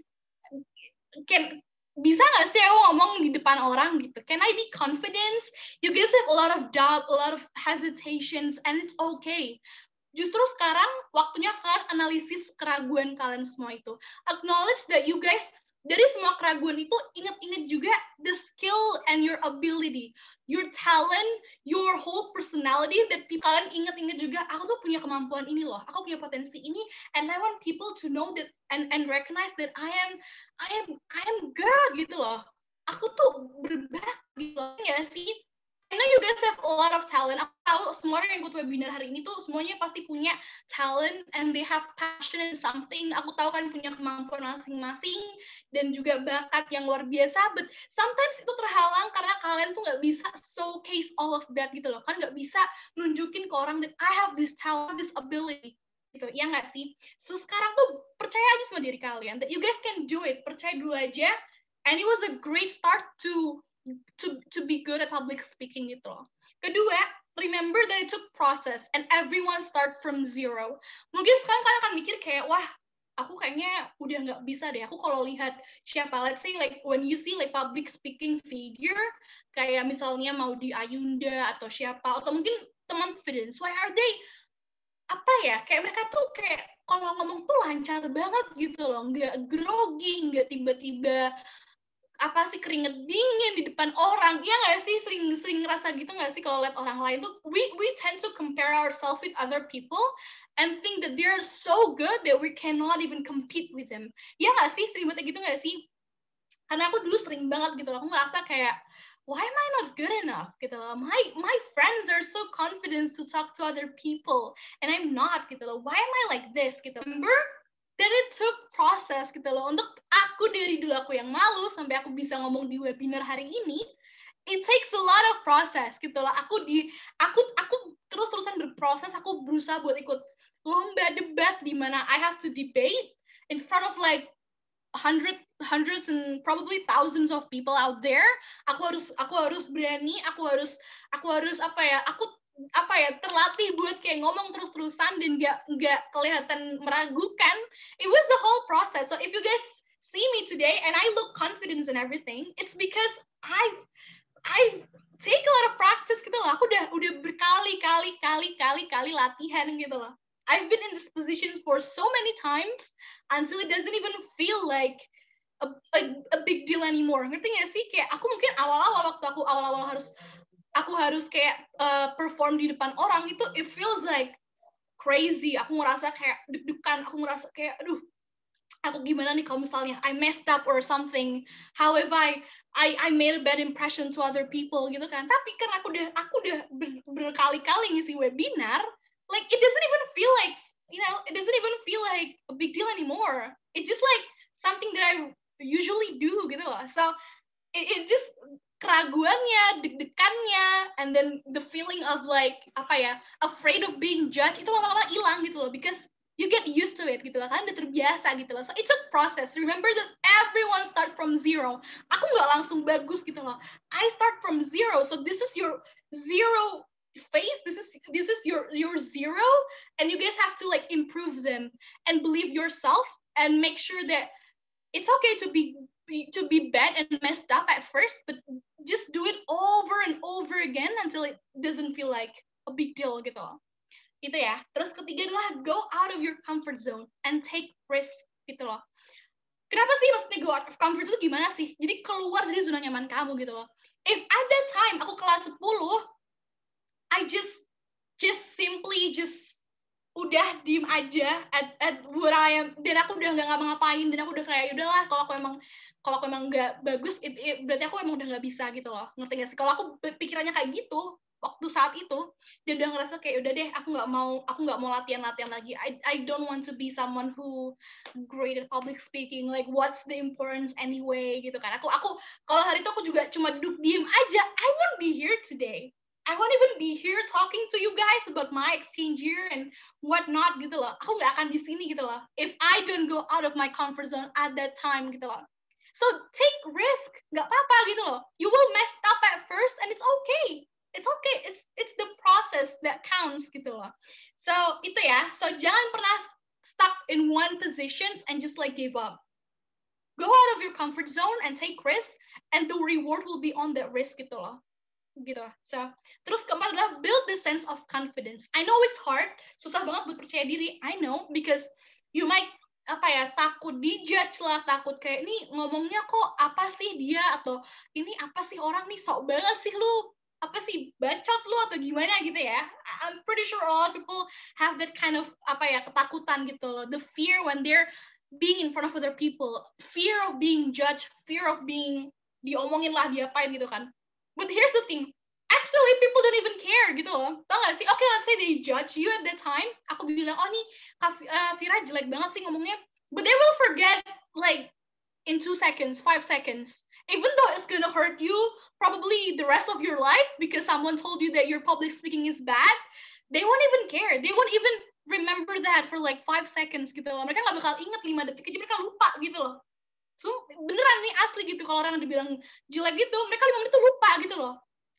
S8: Can, bisa nggak sih aku ngomong di depan orang gitu? Can I be confident? You guys have a lot of doubt, a lot of hesitations, and it's okay. Justru sekarang waktunya kalian analisis keraguan kalian semua itu. Acknowledge that you guys, dari semua keraguan itu, ingat-ingat juga the skill and your ability, your talent, your whole personality, that people, kalian ingat-ingat juga, aku tuh punya kemampuan ini loh, aku punya potensi ini, and I want people to know that and and recognize that I am I am I am good gitu loh. Aku tuh berbakat gitu loh, ya sih. I know you guys have a lot of talent. Aku tahu semua orang yang ikut webinar hari ini tuh semuanya pasti punya talent and they have passion in something. Aku tahu kan punya kemampuan masing-masing dan juga bakat yang luar biasa. But sometimes itu terhalang karena kalian tuh nggak bisa showcase all of that gitu loh. Kan nggak bisa nunjukin ke orang that I have this talent, this ability. Gitu, ya nggak sih? So sekarang tuh percaya aja sama diri kalian that you guys can do it. Percaya dulu aja. And it was a great start to to to be good at public speaking gitu loh. Kedua, remember that it took process and everyone start from zero. Mungkin sekarang kalian akan mikir kayak, wah, aku kayaknya udah nggak bisa deh. Aku kalau lihat siapa, let's say like when you see like public speaking figure, kayak misalnya Maudy Ayunda atau siapa, atau mungkin teman confidence, why are they, apa ya, kayak mereka tuh kayak kalau ngomong tuh lancar banget gitu loh, nggak grogi, nggak tiba-tiba apa sih keringet dingin di depan orang, ya nggak sih, sering-sering ngerasa gitu nggak sih kalau lihat orang lain tuh, we we tend to compare ourselves with other people and think that they're so good that we cannot even compete with them, ya nggak sih, sering banget gitu nggak sih? Karena aku dulu sering banget gitu, aku ngerasa kayak why am I not good enough gitu loh, my my friends are so confident to talk to other people and I'm not gitu loh, why am I like this gitu. Remember that it took process gitu loh, untuk aku dari dulu aku yang malu sampai aku bisa ngomong di webinar hari ini, it takes a lot of process gitu loh. Aku di aku aku terus-terusan berproses, aku berusaha buat ikut lomba debat di mana I have to debate in front of like hundred hundreds and probably thousands of people out there. Aku harus aku harus berani, aku harus aku harus apa ya, aku apa ya, terlatih buat kayak ngomong terus-terusan dan nggak nggak kelihatan meragukan. It was the whole process. So if you guys see me today and I look confident and everything, it's because I've I've take a lot of practice gitu loh. Aku udah udah berkali-kali kali-kali kali latihan gitu loh. I've been in this position for so many times until it doesn't even feel like a, a, a big deal anymore. Ngerti nggak sih? Kayak aku mungkin awal-awal waktu aku awal-awal harus aku harus kayak uh, perform di depan orang itu, it feels like crazy. Aku ngerasa kayak deg-degan, aku ngerasa kayak, aduh, aku gimana nih kalau misalnya I messed up or something, how if I I I made a bad impression to other people gitu kan. Tapi karena aku udah aku udah ber, berkali-kali ngisi webinar, like it doesn't even feel like, you know, it doesn't even feel like a big deal anymore. It's just like something that I usually do gitu loh. So it, it just keraguannya, deg-degannya, and then the feeling of like apa ya, afraid of being judged itu lama-lama hilang gitu loh, because you get used to it gitu loh, kan udah terbiasa gitu loh. So it's a process. Remember that everyone start from zero. Aku nggak langsung bagus gitu loh. I start from zero. So this is your zero phase. This is this is your your zero, and you guys have to like improve them and believe yourself and make sure that it's okay to be Be, to be bad and messed up at first, but just do it over and over again until it doesn't feel like a big deal gitu loh. Itu ya. Terus ketiga adalah go out of your comfort zone and take risk gitu loh. Kenapa sih maksudnya go out of comfort itu gimana sih? Jadi keluar dari zona nyaman kamu gitu loh. If at that time aku kelas sepuluh, I just just simply just udah diem aja at, at where I am, dan aku udah nggak ngapa-ngapain, dan aku udah kayak udahlah, kalau aku emang kalau aku emang nggak bagus, it, it, berarti aku emang udah nggak bisa gitu loh, ngerti nggak sih? Kalau aku pikirannya kayak gitu, waktu saat itu dia udah ngerasa kayak udah deh aku nggak mau aku nggak mau latihan-latihan lagi. I I don't want to be someone who great at public speaking. Like what's the importance anyway gitu kan. Aku aku kalau hari itu aku juga cuma duduk diem aja. I won't be here today. I won't even be here talking to you guys about my exchange year and whatnot gitu loh. Aku nggak akan di sini gitu loh. If I don't go out of my comfort zone at that time gitu loh. So take risk, nggak apa-apa gitu loh. You will mess up at first and it's okay. It's okay. It's it's the process that counts gitu loh. So itu ya. So jangan pernah stuck in one positions and just like give up. Go out of your comfort zone and take risk, and the reward will be on that risk gitu loh. Gitu. So, terus keempat adalah build the sense of confidence. I know it's hard, susah banget buat percaya diri. I know because you might apa ya takut dijudge lah, takut kayak nih ngomongnya kok apa sih dia atau ini apa sih orang nih sok banget sih lu apa sih bacot lu atau gimana gitu ya. I'm pretty sure a lot of people have that kind of apa ya ketakutan gitu loh. The fear when they're being in front of other people, fear of being judged, fear of being diomongin lah, diapain gitu kan. But here's the thing, actually people don't even care gitu loh. Tau gak sih? Okay, let's say they judge you at that time. Aku bilang, oh nih, Kak uh, Vira jelek banget sih ngomongnya. But they will forget like in two seconds, five seconds. Even though it's gonna hurt you probably the rest of your life because someone told you that your public speaking is bad, they won't even care. They won't even remember that for like five seconds gitu loh. Mereka gak bakal inget lima detik aja, mereka lupa gitu loh. So, beneran nih asli gitu kalau orang dibilang jelek gitu, mereka lima menit tuh lupa gitu loh.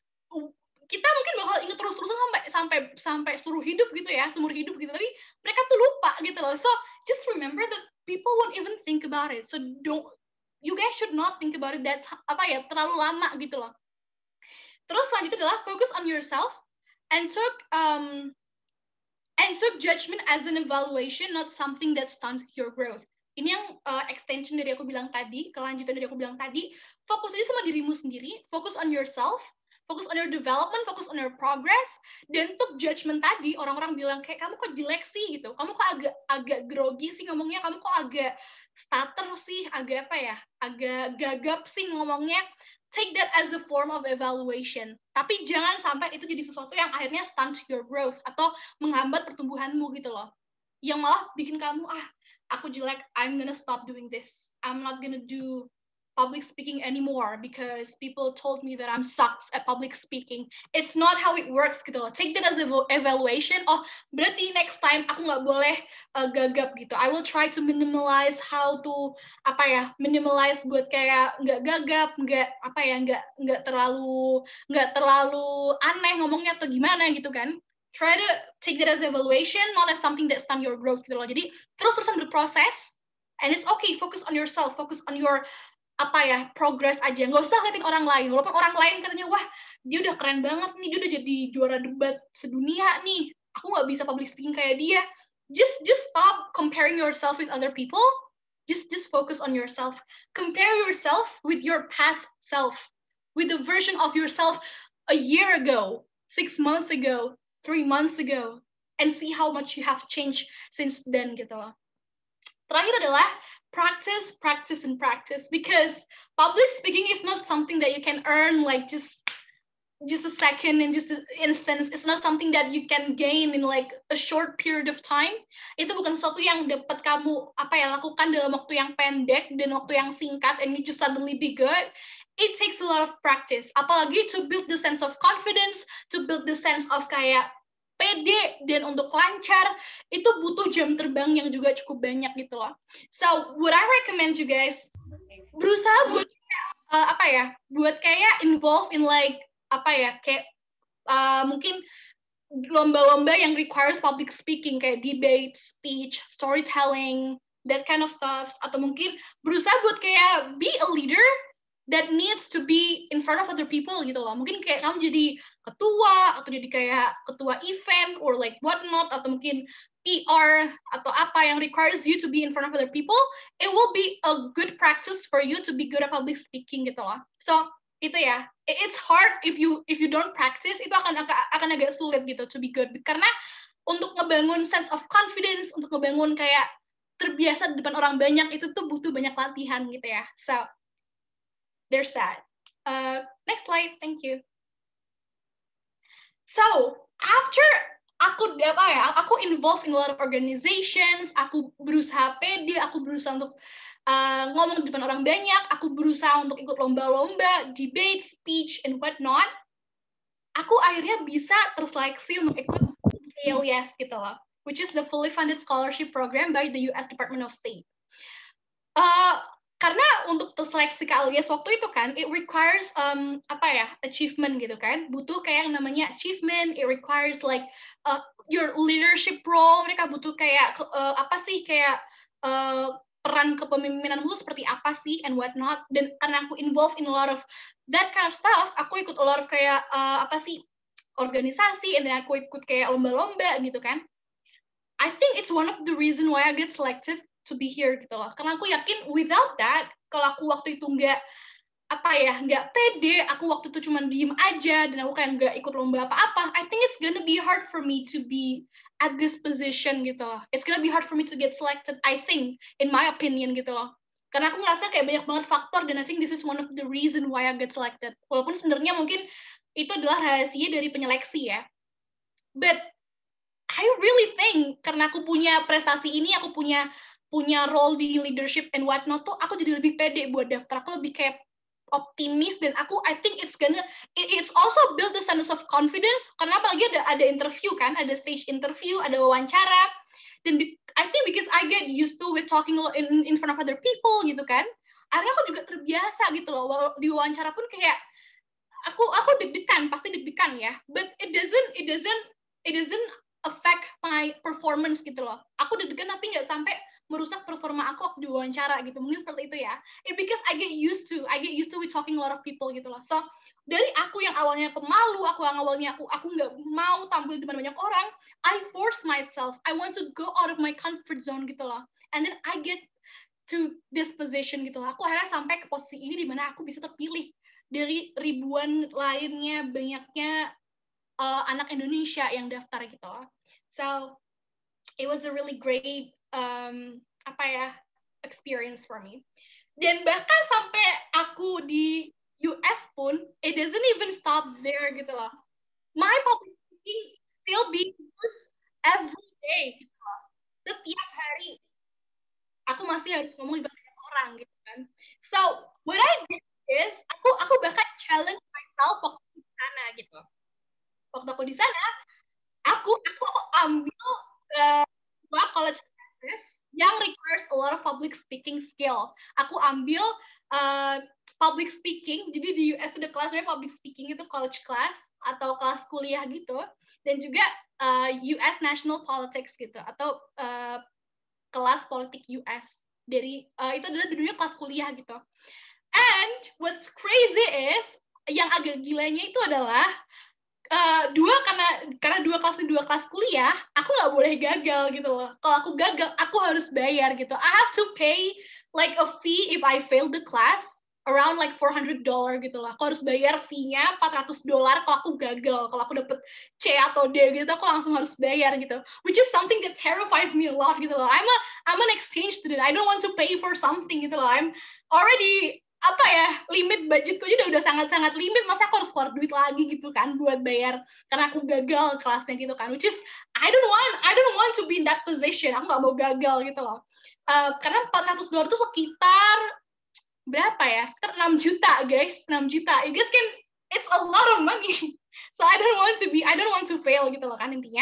S8: Kita mungkin bakal inget terus-terusan sampai sampai sampai seluruh hidup gitu ya, seumur hidup gitu, tapi mereka tuh lupa gitu loh. So, just remember that people won't even think about it. So, don't you guys should not think about it that apa ya, terlalu lama gitu loh. Terus selanjutnya adalah focus on yourself and took um and took judgment as an evaluation, not something that stunt your growth. Ini yang uh, extension dari aku bilang tadi, kelanjutan dari aku bilang tadi, fokus aja sama dirimu sendiri, fokus on yourself, fokus on your development, fokus on your progress, dan untuk judgment tadi, orang-orang bilang kayak, kamu kok jelek sih, gitu, kamu kok agak agak grogi sih ngomongnya, kamu kok agak stutter sih, agak apa ya, agak gagap sih ngomongnya, take that as a form of evaluation. Tapi jangan sampai itu jadi sesuatu yang akhirnya stunt your growth, atau menghambat pertumbuhanmu gitu loh. Yang malah bikin kamu, ah, aku jelek, I'm gonna stop doing this. I'm not gonna do public speaking anymore because people told me that I'm sucks at public speaking. It's not how it works gitu loh. Take that as an evaluation. Oh, berarti next time aku nggak boleh uh, gagap gitu. I will try to minimalize how to apa ya, minimalize buat kayak nggak gagap, nggak apa ya, nggak nggak terlalu nggak terlalu aneh ngomongnya atau gimana gitu kan. Try to take that as evaluation, not as something that stunt your growth gitu loh. Jadi terus-terusan berproses, and it's okay. Focus on yourself, focus on your apa ya progress aja. Nggak usah liatin orang lain. Walaupun orang lain katanya wah dia udah keren banget nih, dia udah jadi juara debat sedunia nih. Aku nggak bisa public speaking kayak dia. Just just stop comparing yourself with other people. Just just focus on yourself. Compare yourself with your past self, with the version of yourself a year ago, six months ago, three months ago, and see how much you have changed since then gitu loh. Terakhir adalah practice, practice, and practice, because public speaking is not something that you can earn like just just a second and just an instance. It's not something that you can gain in like a short period of time. Itu bukan sesuatu yang dapat kamu apa ya lakukan dalam waktu yang pendek dan waktu yang singkat and you just suddenly be good. It takes a lot of practice. Apalagi to build the sense of confidence, to build the sense of kayak pede dan untuk lancar, itu butuh jam terbang yang juga cukup banyak gitu loh. So, what I recommend you guys, berusaha buat uh, apa ya, buat kayak involve in like apa ya, kayak uh, mungkin lomba-lomba yang requires public speaking kayak debate, speech, storytelling, that kind of stuff. Atau mungkin berusaha buat kayak be a leader that needs to be in front of other people gitu loh. Mungkin kayak kamu jadi ketua, atau jadi kayak ketua event, or like whatnot, atau mungkin P R, atau apa yang requires you to be in front of other people, it will be a good practice for you to be good at public speaking gitu loh. So, itu ya, it's hard if you if you don't practice, itu akan akan agak sulit gitu to be good. Karena untuk ngebangun sense of confidence, untuk ngebangun kayak terbiasa di depan orang banyak, itu tuh butuh banyak latihan gitu ya. So, there's that. Uh, next slide, thank you. So after aku apa ya, aku involved in a lot of organizations, aku berusaha pede, aku berusaha untuk uh, ngomong di depan orang banyak, aku berusaha untuk ikut lomba-lomba, debate, speech, and whatnot. Aku akhirnya bisa terseleksi untuk ikut A L E S gitu loh, which is the fully funded scholarship program by the U S Department of State. Uh, karena untuk terseleksi ke A L E S waktu itu kan, it requires um, apa ya, achievement gitu kan, butuh kayak yang namanya achievement, it requires like uh, your leadership role, mereka butuh kayak uh, apa sih kayak uh, peran kepemimpinan itu seperti apa sih and whatnot. Dan karena aku involved in a lot of that kind of stuff, aku ikut a lot of kayak uh, apa sih organisasi, and then aku ikut kayak lomba-lomba gitu kan. I think it's one of the reason why I get selected to be here gitu loh. Karena aku yakin without that, kalau aku waktu itu nggak apa ya, nggak pede, aku waktu itu cuma diem aja dan aku kayak nggak ikut lomba apa-apa, I think it's gonna be hard for me to be at this position gitu loh. It's gonna be hard for me to get selected, I think, in my opinion gitu loh. Karena aku ngerasa kayak banyak banget faktor dan I think this is one of the reason why I get selected. Walaupun sebenarnya mungkin itu adalah rahasia dari penyeleksi ya. But I really think karena aku punya prestasi ini, aku punya punya role di leadership and whatnot tuh, aku jadi lebih pede buat daftar. Aku lebih kayak optimis dan aku I think it's gonna it, it's also build the sense of confidence karena apalagi ada ada interview kan, ada stage interview, ada wawancara, dan be, I think because I get used to with talking in in front of other people gitu kan, akhirnya aku juga terbiasa gitu loh. Di wawancara pun kayak aku aku deg-degan, pasti deg-degan ya, but it doesn't it doesn't it doesn't affect my performance gitu loh. Aku deg-degan tapi nggak sampai merusak performa aku waktu diwawancara gitu. Mungkin seperti itu ya. It because I get used to, I get used to with talking a lot of people gitu loh. So dari aku yang awalnya pemalu, aku yang awalnya aku aku nggak mau tampil di depan banyak orang, I force myself. I want to go out of my comfort zone gitu loh. And then I get to this position gitu loh. Aku akhirnya sampai ke posisi ini di mana aku bisa terpilih dari ribuan lainnya, banyaknya uh, anak Indonesia yang daftar gitu loh. So it was a really great um, apa ya experience for me. Dan bahkan sampai aku di U S pun, it doesn't even stop there gitu loh. My public speaking still being used every day gitu loh. Setiap hari aku masih harus ngomong di banyak orang gitu kan. So what I did is aku aku bahkan challenge myself waktu di sana gitu. Waktu aku di sana, aku aku ambil uh, dua college classes yang requires a lot of public speaking skill. Aku ambil uh, public speaking, jadi di U S itu ada kelasnya public speaking itu college class atau kelas kuliah gitu, dan juga uh, U S National Politics gitu atau uh, kelas politik U S. Dari uh, itu adalah dulunya kelas kuliah gitu. And what's crazy is yang agak gilanya itu adalah Uh, dua karena karena dua kelas dua kelas kuliah, aku nggak boleh gagal gitu loh. Kalau aku gagal, aku harus bayar gitu. I have to pay like a fee if I fail the class around like four hundred dollars gitu loh. Aku harus bayar fee-nya empat ratus dolar kalau aku gagal. Kalau aku dapet C atau D gitu, aku langsung harus bayar gitu. Which is something that terrifies me a lot gitu loh. I'm a I'm an exchange student. I don't want to pay for something gitu loh. I'm already apa ya, limit budgetku aja udah sangat-sangat limit, masa aku harus keluar duit lagi gitu kan buat bayar karena aku gagal kelasnya gitu kan, which is I don't want I don't want to be in that position. Aku nggak mau gagal gitu loh. Uh, karena empat ratus dolar itu sekitar berapa ya, sekitar enam juta guys, enam juta. You guys can, it's a lot of money. So I don't want to be I don't want to fail gitu loh kan intinya.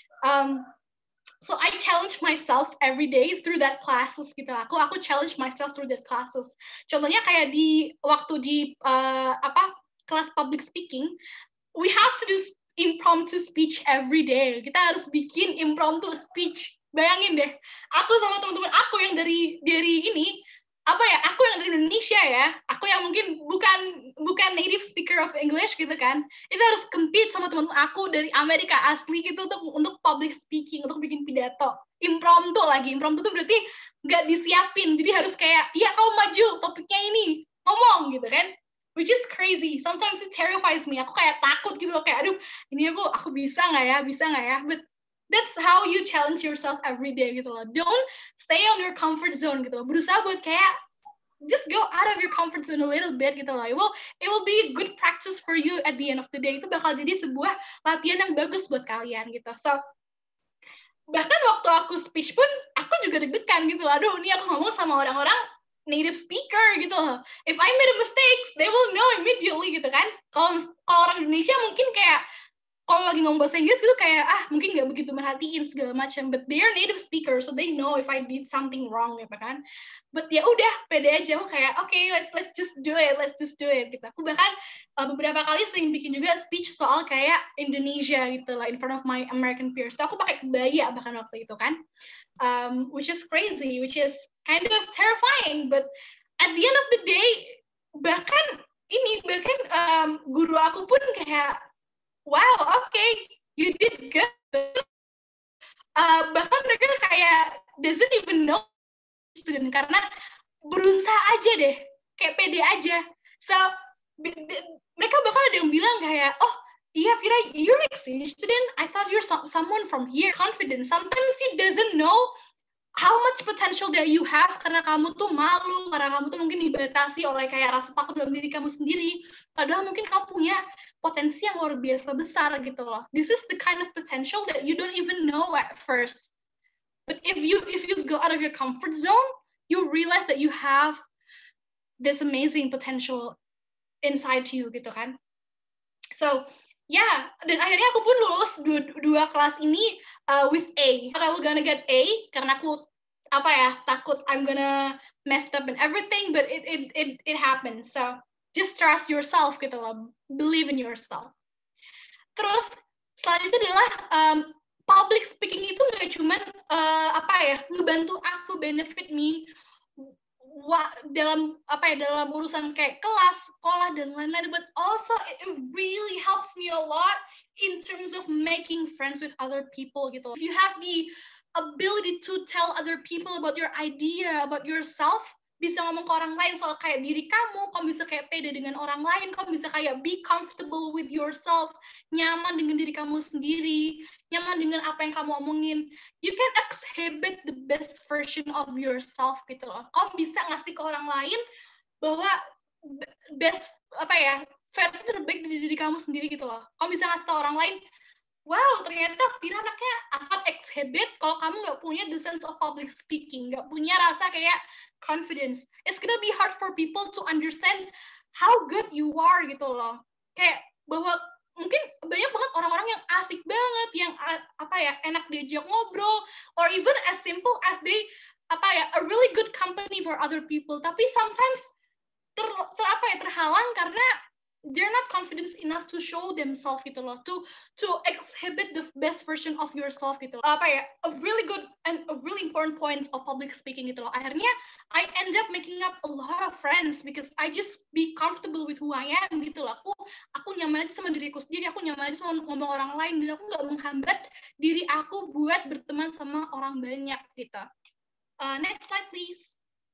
S8: Um, So I challenge myself every day through that classes gitu. Aku aku challenge myself through that classes. Contohnya kayak di waktu di uh, apa kelas public speaking, we have to do impromptu speech every day. Kita harus bikin impromptu speech. Bayangin deh, aku sama teman-teman aku yang dari dari ini apa ya, aku yang dari Indonesia ya, aku yang mungkin bukan bukan native speaker of English gitu kan, itu harus compete sama teman-teman aku dari Amerika asli gitu untuk untuk public speaking, untuk bikin pidato impromptu lagi. Impromptu tuh berarti nggak disiapin, jadi harus kayak ya kau maju topiknya ini ngomong gitu kan, which is crazy. Sometimes it terrifies me. Aku kayak takut gitu loh, kayak aduh ini aku aku bisa nggak ya bisa nggak ya, but that's how you challenge yourself every day gitu loh. Don't stay on your comfort zone gitu loh. Berusaha buat kayak just go out of your comfort zone a little bit gitu loh. It will, it will be a good practice for you at the end of the day. Itu bakal jadi sebuah latihan yang bagus buat kalian gitu. So, bahkan waktu aku speech pun, aku juga deg-degan gitu loh. Aduh, ini aku ngomong sama orang-orang native speaker gitu loh. If I made a mistake, they will know immediately gitu kan. Kalau kalau orang Indonesia mungkin kayak, kalau lagi ngomong bahasa Inggris gitu kayak, ah mungkin nggak begitu merhatiin segala macam, but they are native speakers, so they know if I did something wrong gitu kan. But ya udah, pede aja, aku kayak, oke, okay, let's let's just do it, let's just do it gitu. Aku bahkan uh, beberapa kali sering bikin juga speech soal kayak Indonesia gitu lah, in front of my American peers. So, aku pakai kebaya bahkan waktu itu kan, um, which is crazy, which is kind of terrifying, but at the end of the day, bahkan ini, bahkan um, guru aku pun kayak, wow, okay, you did good. Uh, bahkan mereka kayak doesn't even know student karena berusaha aja deh, kayak pede aja. So mereka bahkan ada yang bilang kayak, oh iya Vira, you're an exchange student. I thought you're some, someone from here, confident. Sometimes you doesn't know how much potential that you have karena kamu tuh malu, karena kamu tuh mungkin dibatasi oleh kayak rasa takut dalam diri kamu sendiri. Padahal mungkin kamu punya potensi yang luar biasa besar gitu loh. This is the kind of potential that you don't even know at first. But if you if you go out of your comfort zone, you realize that you have this amazing potential inside you gitu kan. So yeah, dan akhirnya aku pun lulus dua, dua kelas ini uh, with A. I was gonna get A karena aku apa ya takut I'm gonna mess up and everything, but it it it it happened. So just trust yourself gitu loh, believe in yourself. Terus selanjutnya adalah um, public speaking itu nggak cuman uh, apa ya ngebantu aku, benefit me wa, dalam apa ya dalam urusan kayak kelas, sekolah dan lain-lain, but also it really helps me a lot in terms of making friends with other people gitu. If you have the ability to tell other people about your idea, about yourself, bisa ngomong ke orang lain soal kayak diri kamu, kamu bisa kayak pede dengan orang lain, kamu bisa kayak be comfortable with yourself, nyaman dengan diri kamu sendiri, nyaman dengan apa yang kamu omongin. You can exhibit the best version of yourself gitu loh. Kamu bisa ngasih ke orang lain bahwa best apa ya versi terbaik dari diri kamu sendiri gitu loh. Kamu bisa ngasih ke orang lain, wow, ternyata Vira anaknya asal exhibit kalau kamu nggak punya the sense of public speaking, nggak punya rasa kayak confidence. It's gonna be hard for people to understand how good you are gitu loh. Kayak bahwa mungkin banyak banget orang-orang yang asik banget, yang apa ya enak diajak ngobrol, or even as simple as they apa ya a really good company for other people. Tapi sometimes ter, ter apa ya terhalang karena they're not confident enough to show themselves gitu loh, to to exhibit the best version of yourself gitu loh. Apa ya, a really good and a really important point of public speaking gitu loh. Akhirnya I end up making up a lot of friends because I just be comfortable with who I am gitu loh. Aku aku nyaman aja sama diriku sendiri, aku nyaman aja sama ngomong orang lain, dan aku nggak menghambat diri aku buat berteman sama orang banyak gitu. Uh, next slide please.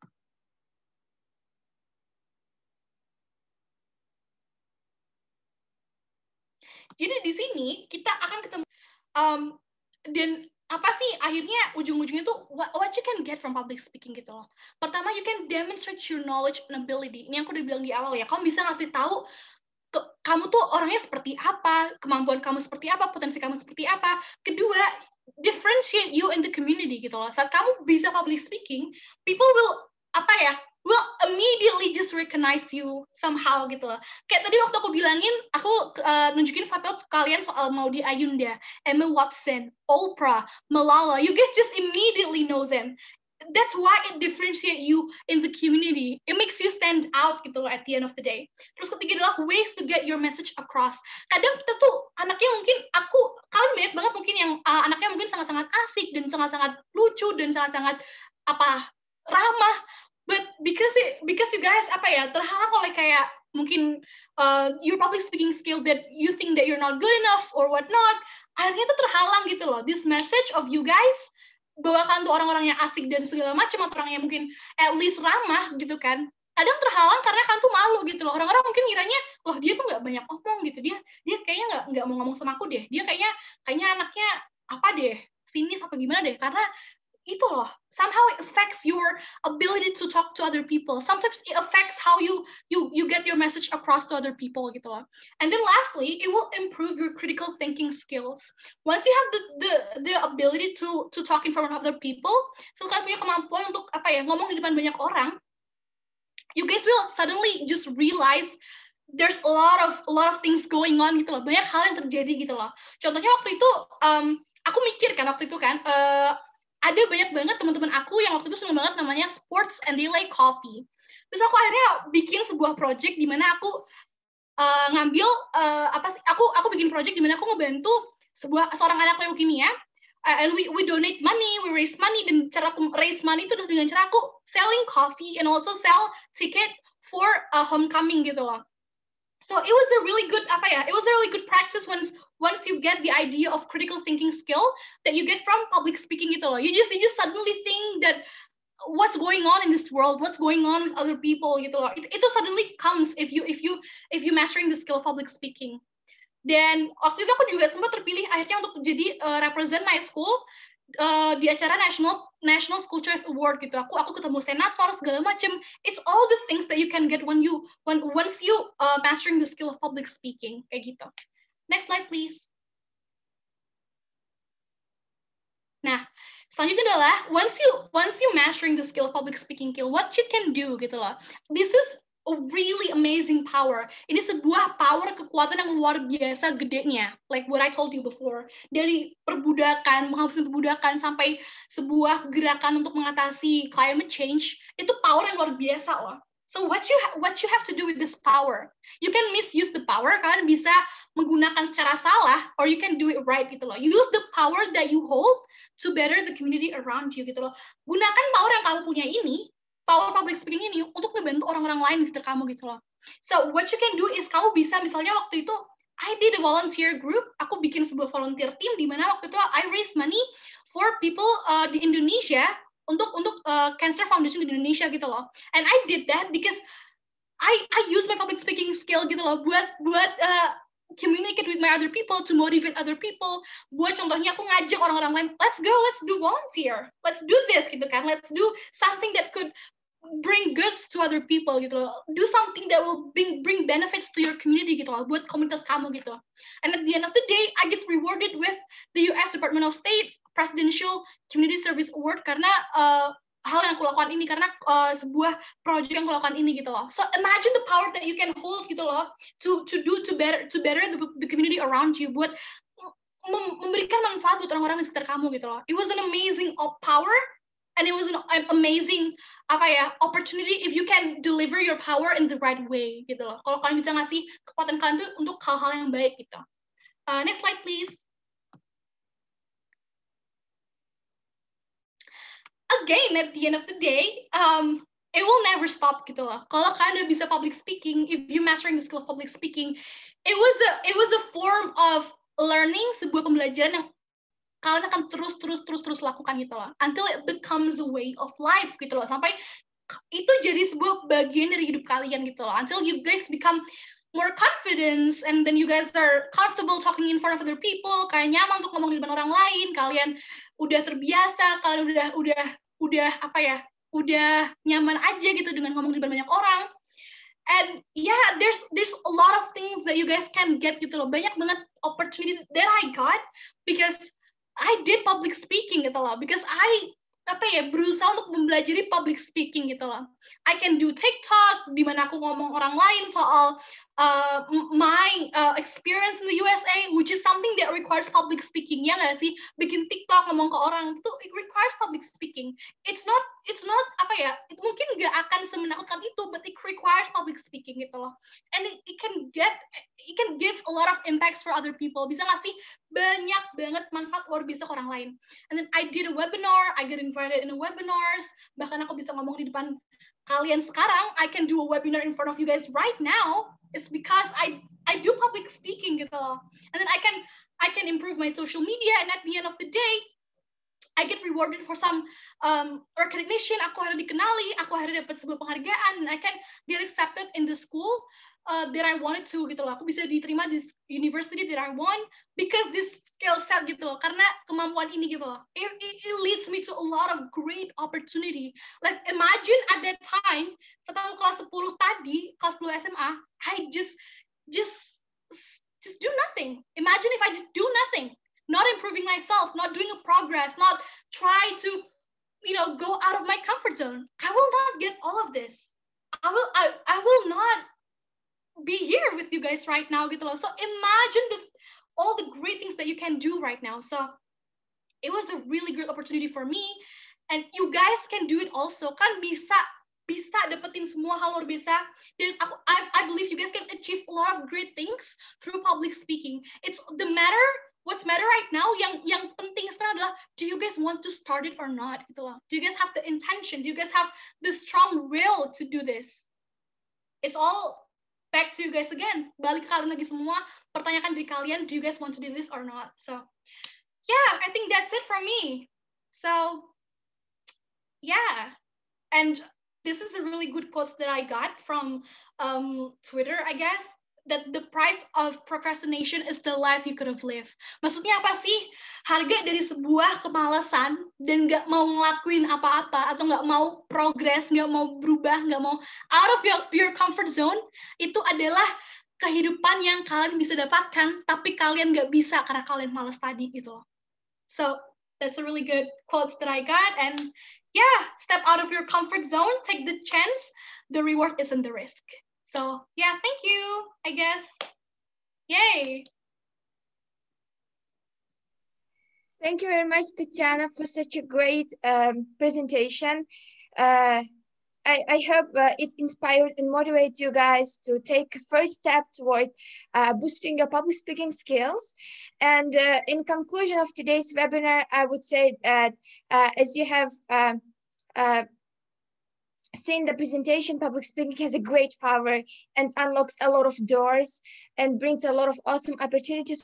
S8: Jadi di sini kita akan ketemu um, dan apa sih akhirnya ujung-ujungnya tuh what, what you can get from public speaking gitu loh. Pertama, you can demonstrate your knowledge and ability. Ini yang aku udah bilang di awal ya. Kamu bisa ngasih tahu ke, kamu tuh orangnya seperti apa, kemampuan kamu seperti apa, potensi kamu seperti apa. Kedua, differentiate you in the community gitu loh. Saat kamu bisa public speaking, people will apa ya? will immediately just recognize you somehow gitu loh. Kayak tadi waktu aku bilangin, aku uh, nunjukin foto kalian soal Maudy Ayunda, Emma Watson, Oprah, Malala. You guys just immediately know them. That's why it differentiate you in the community. It makes you stand out gitu loh at the end of the day. Terus ketiga adalah ways to get your message across. Kadang kita tuh anaknya mungkin aku, kalian banyak banget mungkin yang uh, anaknya mungkin sangat-sangat asik dan sangat-sangat lucu dan sangat-sangat apa ramah. But because it, because you guys apa ya terhalang oleh kayak mungkin uh, your public speaking skill that you think that you're not good enough or whatnot, akhirnya tuh terhalang gitu loh. This message of you guys bahwa kan tuh orang-orang yang asik dan segala macam, atau orang yang mungkin at least ramah gitu kan, kadang terhalang karena kan tuh malu gitu loh. Orang-orang mungkin ngiranya loh dia tuh nggak banyak ngomong gitu, dia dia kayaknya nggak nggak mau ngomong sama aku deh, dia kayaknya kayaknya anaknya apa deh sinis atau gimana deh, karena itu loh, somehow it affects your ability to talk to other people. Sometimes it affects how you you you get your message across to other people gitu loh. And then lastly, it will improve your critical thinking skills. Once you have the the the ability to to talk in front of other people, setelah punya kemampuan untuk apa ya ngomong di depan banyak orang, you guys will suddenly just realize there's a lot of a lot of things going on gitu loh. Banyak hal yang terjadi gitu loh. Contohnya waktu itu um, aku mikir kan waktu itu kan uh, ada banyak banget teman-teman aku yang waktu itu seneng banget namanya sports and they like coffee. Terus aku akhirnya bikin sebuah project di mana aku uh, ngambil uh, apa sih? Aku aku bikin project di mana aku ngebantu sebuah seorang anak leukemia. Uh, and we we donate money, we raise money, dan cara aku raise money itu dengan cara aku selling coffee and also sell ticket for a homecoming gitu loh. So it was a really good apa ya? It was a really good practice once once you get the idea of critical thinking skill that you get from public speaking gitu loh. You just you just suddenly think that what's going on in this world, what's going on with other people gitu loh. It, itu suddenly comes if you if you if you mastering the skill of public speaking. Dan waktu itu aku juga sempat terpilih akhirnya untuk jadi uh, represent my school uh, di acara National National School Choice Award gitu. Aku aku ketemu senator segala macam. It's all the things that you can get when you when once you uh, mastering the skill of public speaking kayak gitu. Next slide please. Nah, selanjutnya adalah once you once you mastering the skill of public speaking skill, what you can do gitu loh. This is a really amazing power. Ini sebuah power kekuatan yang luar biasa gedenya. Like what I told you before. Dari perbudakan, menghapuskan perbudakan sampai sebuah gerakan untuk mengatasi climate change, itu power yang luar biasa loh. So what you what you have to do with this power? You can misuse the power, kalian bisa menggunakan secara salah, or you can do it right gitu loh. Use the power that you hold to better the community around you gitu loh. Gunakan power yang kamu punya ini, power public speaking ini untuk membantu orang-orang lain di sekitar kamu gitu loh. So what you can do is kamu bisa misalnya waktu itu I did a volunteer group, aku bikin sebuah volunteer team di mana waktu itu I raise money for people uh, di Indonesia untuk untuk uh, Cancer Foundation di Indonesia gitu loh. And I did that because I I use my public speaking skill gitu loh buat buat uh, communicate with my other people, to motivate other people. Buat contohnya aku ngajak orang-orang lain, let's go, let's do volunteer, let's do this gitu kan, let's do something that could bring goods to other people gitu loh. Do something that will bring bring benefits to your community gitu loh, buat komunitas kamu gitu. And at the end of the day, I get rewarded with the U S Department of State Presidential Community Service Award karena uh, hal yang aku lakukan ini, karena uh, sebuah project yang aku lakukan ini gitu loh. So imagine the power that you can hold gitu loh, to to do to better to better the, the community around you, buat mem memberikan manfaat buat orang-orang di sekitar kamu gitu loh. It was an amazing power. And it was an amazing apa ya opportunity if you can deliver your power in the right way gitu loh. Kalau kalian bisa ngasih kekuatan kalian tuh untuk hal-hal yang baik gitu. Uh, next slide please. Again, at the end of the day, um, it will never stop gitu loh. Kalau kalian udah bisa public speaking, if you mastering the skill of public speaking, it was a it was a form of learning, sebuah pembelajaran yang kalian akan terus terus terus terus lakukan gitu loh, until it becomes a way of life gitu loh, sampai itu jadi sebuah bagian dari hidup kalian gitu loh, until you guys become more confident and then you guys are comfortable talking in front of other people, kalian nyaman untuk ngomong di depan orang lain, kalian udah terbiasa, kalian udah udah udah apa ya, udah nyaman aja gitu dengan ngomong di depan banyak orang. And yeah, there's there's a lot of things that you guys can get gitu loh, banyak banget opportunity that I got because I did public speaking gitu loh, because I apa ya berusaha untuk mempelajari public speaking gitu loh. I can do TikTok di mana aku ngomong orang lain soal uh, my uh, experience in the U S A, which is something that requires public speaking, ya nggak sih? Bikin TikTok ngomong ke orang itu it requires public speaking. It's not it's not apa ya? It mungkin nggak akan semenakutkan itu, but it requires public speaking gitu loh. And it, it can get it can give a lot of impacts for other people. Bisa ngasih banyak banget manfaat luar biasa ke orang lain. And then I did a webinar, I get invited in a webinars, bahkan aku bisa ngomong di depan kalian sekarang, I can do a webinar in front of you guys right now. It's because I I do public speaking gitu loh. And then I can I can improve my social media, and at the end of the day, I get rewarded for some um, recognition. Aku akhirnya dikenali, aku akhirnya dapat sebuah penghargaan, and I can get accepted in the school uh, that I wanted to gitu loh. Aku bisa diterima di university that I want because this skill set gitu loh. Karena kemampuan ini gitu loh. It, it, it leads me to a lot of great opportunity. Like imagine at that time, setelah kelas sepuluh tadi, kelas sepuluh S M A, I just just just do nothing. Imagine if I just do nothing, not improving myself, not doing a progress, not try to, you know, go out of my comfort zone. I will not get all of this. I will I, I will not be here with you guys right now gitu loh. So imagine the all the great things that you can do right now. So it was a really great opportunity for me, and you guys can do it also. Kan bisa bisa dapetin semua hal luar biasa. Dan aku I, I believe you guys can achieve a lot of great things through public speaking. It's the matter what's matter right now yang yang penting sekarang adalah, do you guys want to start it or not gitu loh. Do you guys have the intention? Do you guys have the strong will to do this? It's all back to you guys again. Balik ke kalian lagi semua, pertanyakan diri kalian, do you guys want to do this or not? So, yeah, I think that's it from me. So, yeah. And this is a really good quote that I got from um, Twitter, I guess, that the price of procrastination is the life you could have lived. Maksudnya apa sih? Harga dari sebuah kemalasan dan nggak mau ngelakuin apa-apa atau nggak mau progress, nggak mau berubah, nggak mau out of your, your comfort zone, itu adalah kehidupan yang kalian bisa dapatkan, tapi kalian nggak bisa karena kalian malas tadi gitu loh. So that's a really good quote that I got. And yeah, step out of your comfort zone, take the chance. The reward isn't the risk. So yeah, thank you, I guess. Yay.
S7: Thank you very much, Tatiana, for such a great um, presentation. Uh, I, I hope uh, it inspired and motivated you guys to take a first step toward uh, boosting your public speaking skills. And uh, in conclusion of today's webinar, I would say that uh, as you have uh, uh, seen the presentation, public speaking has a great power and unlocks a lot of doors and brings a lot of awesome opportunities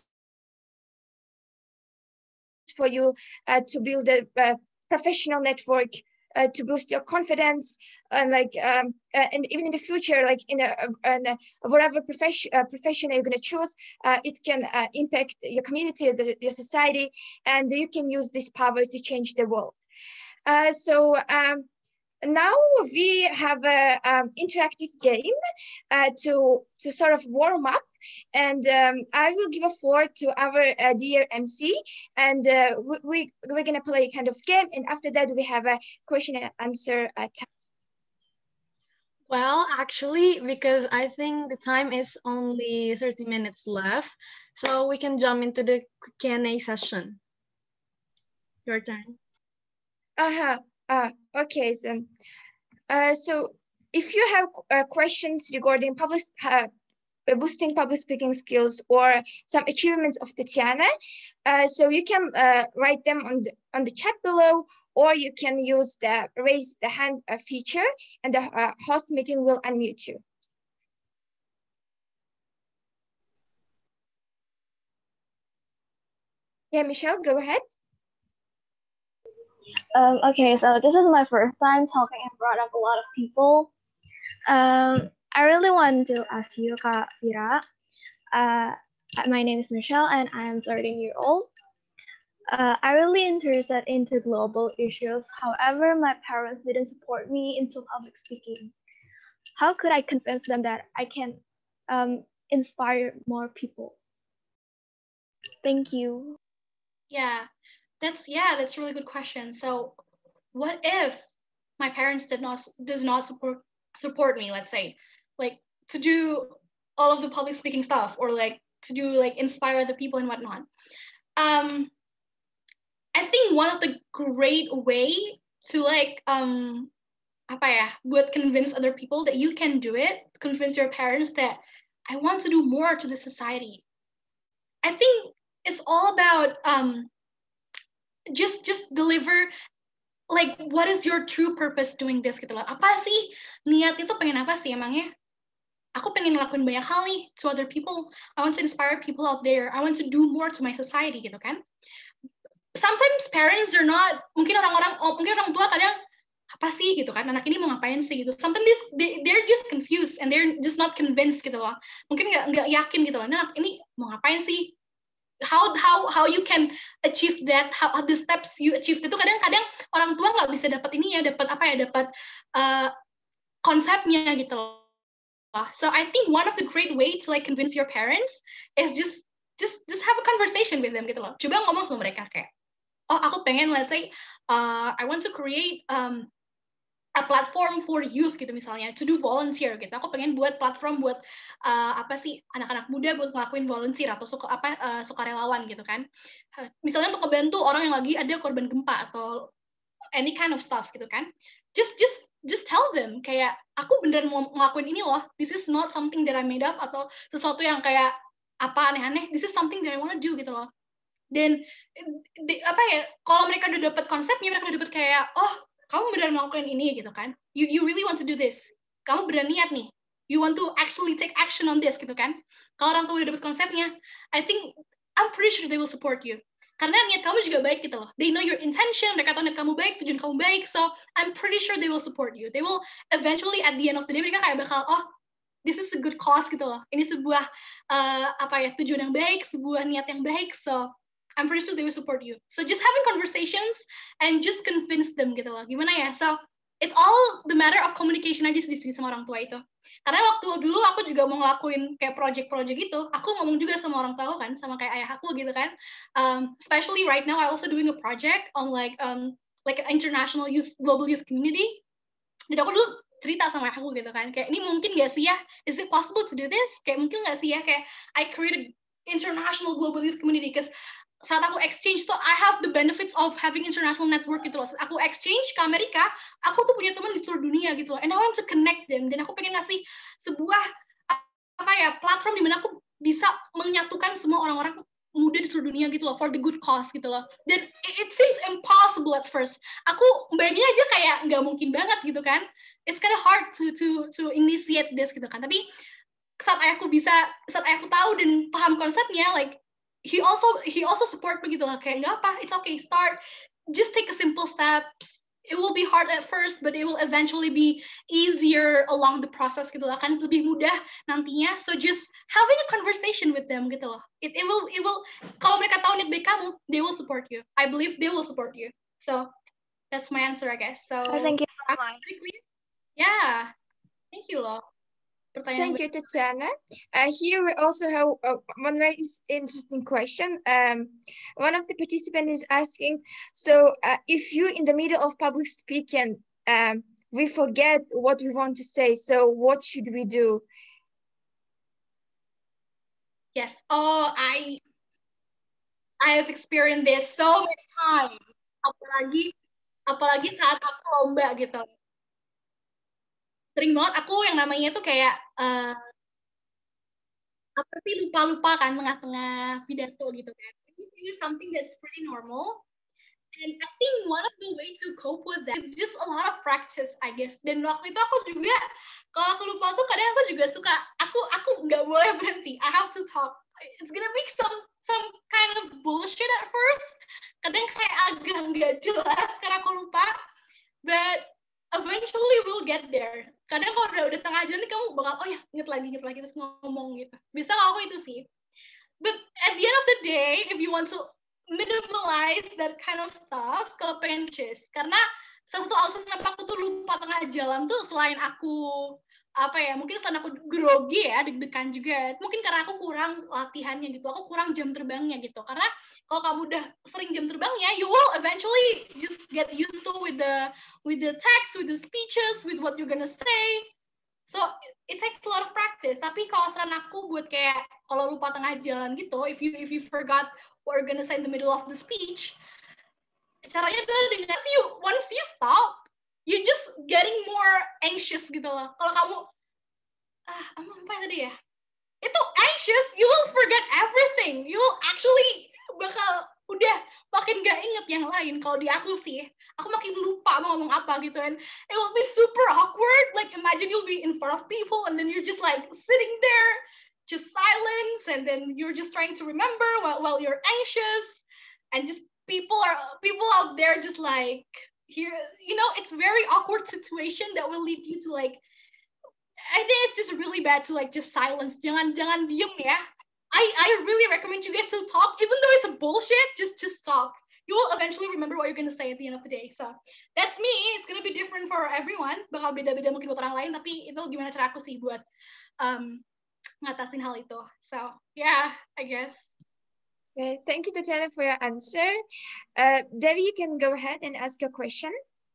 S7: for you uh, to build a, a professional network, uh, to boost your confidence, and like um, uh, and even in the future, like in a, in a whatever profession uh, profession you're gonna choose, uh, it can uh, impact your community, the, your society, and you can use this power to change the world. Uh, so. Um, Now we have an um, interactive game uh, to to sort of warm up, and um, I will give a floor to our uh, dear M C, and uh, we, we we're gonna play a kind of game, and after that we have a question and answer uh, time.
S4: Well, actually, because I think the time is only thirty minutes left, so we can jump into the Q and A session. Your turn.
S7: Uh-huh. Uh, okay, so, uh, so if you have uh, questions regarding public, uh, boosting public speaking skills or some achievements of Tatiana, uh, so you can uh, write them on the, on the chat below, or you can use the raise the hand uh, feature, and the uh, host meeting will unmute you. Yeah, Michelle, go ahead.
S9: Um, okay, so this is my first time talking in front of a lot of people. Um, I really want to ask you, Kak Vira. Uh, my name is Michelle and I am thirteen years old. Uh, I really interested into global issues. However, my parents didn't support me into public speaking. How could I convince them that I can um, inspire more people? Thank you.
S8: Yeah. That's yeah, that's a really good question. So what if my parents did not does not support support me, let's say, like to do all of the public speaking stuff, or like to do like inspire other people and whatnot. Um I think one of the great way to like um apa ya, buat convince other people that you can do it, convince your parents that I want to do more to the society. I think it's all about um just just deliver, like, what is your true purpose doing this gitu loh. Apa sih niat itu, pengen apa sih emangnya? Aku pengen ngelakuin banyak hal nih to other people. I want to inspire people out there. I want to do more to my society gitu kan. Sometimes parents are not, mungkin orang-orang, oh, mungkin orang tua kadang, apa sih gitu kan, anak ini mau ngapain sih gitu. Something this they, they're just confused and they're just not convinced gitu loh. Mungkin nggak nggak yakin gitu loh, anak ini mau ngapain sih. How how how you can achieve that, how, how the steps you achieve itu kadang-kadang orang tua nggak bisa dapat ini ya, dapat apa ya, dapat uh, konsepnya gitu loh. So I think one of the great way to like convince your parents is just just just have a conversation with them gitu loh. Coba ngomong sama mereka kayak, oh aku pengen let's say uh, I want to create um, a platform for youth gitu misalnya, to do volunteer gitu. Aku pengen buat platform buat uh, apa sih anak-anak muda buat ngelakuin volunteer atau suka apa uh, sukarelawan gitu kan. Misalnya untuk membantu orang yang lagi ada korban gempa atau any kind of stuff gitu kan. Just just just tell them kayak aku beneran mau ngelakuin ini loh. This is not something that I made up atau sesuatu yang kayak apa aneh-aneh. This is something that I want to do gitu loh. Dan di, apa ya, kalau mereka udah dapat konsepnya, mereka udah dapat kayak, oh kamu beneran melakukan ini gitu kan, you you really want to do this, kamu beneran niat nih, you want to actually take action on this gitu kan. Kalau orang tua udah dapat konsepnya, I think I'm pretty sure they will support you, karena niat kamu juga baik gitu loh. They know your intention, mereka tahu niat kamu baik, tujuan kamu baik, so I'm pretty sure they will support you. They will eventually at the end of the day mereka kayak bakal, oh this is a good cause gitu loh, ini sebuah uh, apa ya, tujuan yang baik, sebuah niat yang baik, so I'm pretty sure they will support you. So just having conversations and just convince them gitu loh. Gimana ya? So it's all the matter of communication aja sih sama orang tua itu. Karena waktu dulu aku juga mau ngelakuin kayak project-project itu, aku ngomong juga sama orang tua kan, sama kayak ayah aku gitu kan. Um, especially right now, I also doing a project on like um, like an international youth, global youth community. Dan aku dulu cerita sama aku gitu kan, kayak ini mungkin gak sih ya? Is it possible to do this? Kayak mungkin gak sih ya? Kayak I created international global youth community because saat aku exchange tuh I have the benefits of having international network gitu loh. Saat aku exchange ke Amerika, aku tuh punya teman di seluruh dunia gitu loh. And I want to connect them. Dan aku pengen ngasih sebuah apa ya, platform di mana aku bisa menyatukan semua orang-orang muda di seluruh dunia gitu loh, for the good cause gitu loh. Dan it seems impossible at first. Aku bayanginnya aja kayak nggak mungkin banget gitu kan. It's kind of hard to to to initiate this gitu kan. Tapi saat ayahku bisa, saat ayahku tahu dan paham konsepnya, like he also he also support begitu lah, kayak nggak apa, it's okay, start, just take a simple steps. It will be hard at first, but it will eventually be easier along the process gitu lah, kan lebih mudah nantinya. So just having a conversation with them gitu loh. It it will it will kalau mereka tahu niat baik kamu, they will support you. I believe they will support you. So that's my answer, I guess. So
S9: Oh, thank you so much.
S8: Yeah, thank you loh.
S7: Thank you, Tatiana. Uh, here we also have uh, one very interesting question. Um, one of the participants is asking, so uh, if you in the middle of public speaking, um, we forget what we want to say, so what should we do?
S8: Yes. Oh, I I have experienced this so many times. Apalagi apalagi saat aku lomba gitu. Sering banget aku yang namanya tuh kayak uh, apa sih, lupa-lupa kan tengah-tengah pidato gitu kan. This is something that's pretty normal. And I think one of the way to cope with that is just a lot of practice, I guess. Dan waktu itu aku juga, kalau aku lupa tuh kadang aku juga suka, aku aku nggak boleh berhenti. I have to talk. It's gonna make some some kind of bullshit at first. Kadang kayak agak nggak jelas karena aku lupa. But eventually we'll get there. Kadang kalau udah udah tengah jalan nih kamu bakal, oh ya inget lagi inget lagi terus ngomong gitu. Bisa kalau aku itu sih. But at the end of the day, if you want to minimize that kind of stuff, kalau pengen chase, karena salah satu alasan kenapa aku tuh lupa tengah jalan tuh selain aku apa ya, mungkin selain aku grogi ya, deg-degan juga, mungkin karena aku kurang latihannya gitu, aku kurang jam terbangnya gitu. Karena kalau kamu udah sering jam terbangnya, you will eventually just get used to with the with the text, with the speeches, with what you're gonna say. So it takes a lot of practice. Tapi kalau saran aku buat kayak kalau lupa tengah jalan gitu, if you if you forgot what you're gonna say in the middle of the speech, caranya adalah dengan you once you stop, you just getting more anxious gitu loh. Kalau kamu ah emang apa tadi ya? Itu anxious, you will forget everything. You will actually bakal udah makin gak inget yang lain. Kalau di aku sih, aku makin lupa mau ngomong apa gitu, and it will be super awkward. Like imagine you'll be in front of people and then you're just like sitting there, just silence, and then you're just trying to remember while while you're anxious, and just people are people out there just like here, you know, it's very awkward situation that will lead you to like, I think it's just really bad to like just silence. Jangan jangan diem ya. I I really recommend you guys to talk, even though it's a bullshit. Just just talk. You will eventually remember what you're gonna say at the end of the day. So that's me. It's gonna be different for everyone. Bakal beda-beda mungkin buat orang lain. Tapi itu gimana cara aku sih buat um, ngatasin hal itu. So yeah, I guess.
S7: Okay, thank you, Tatiana, for your answer. Uh, Devi, you can go ahead and ask your question.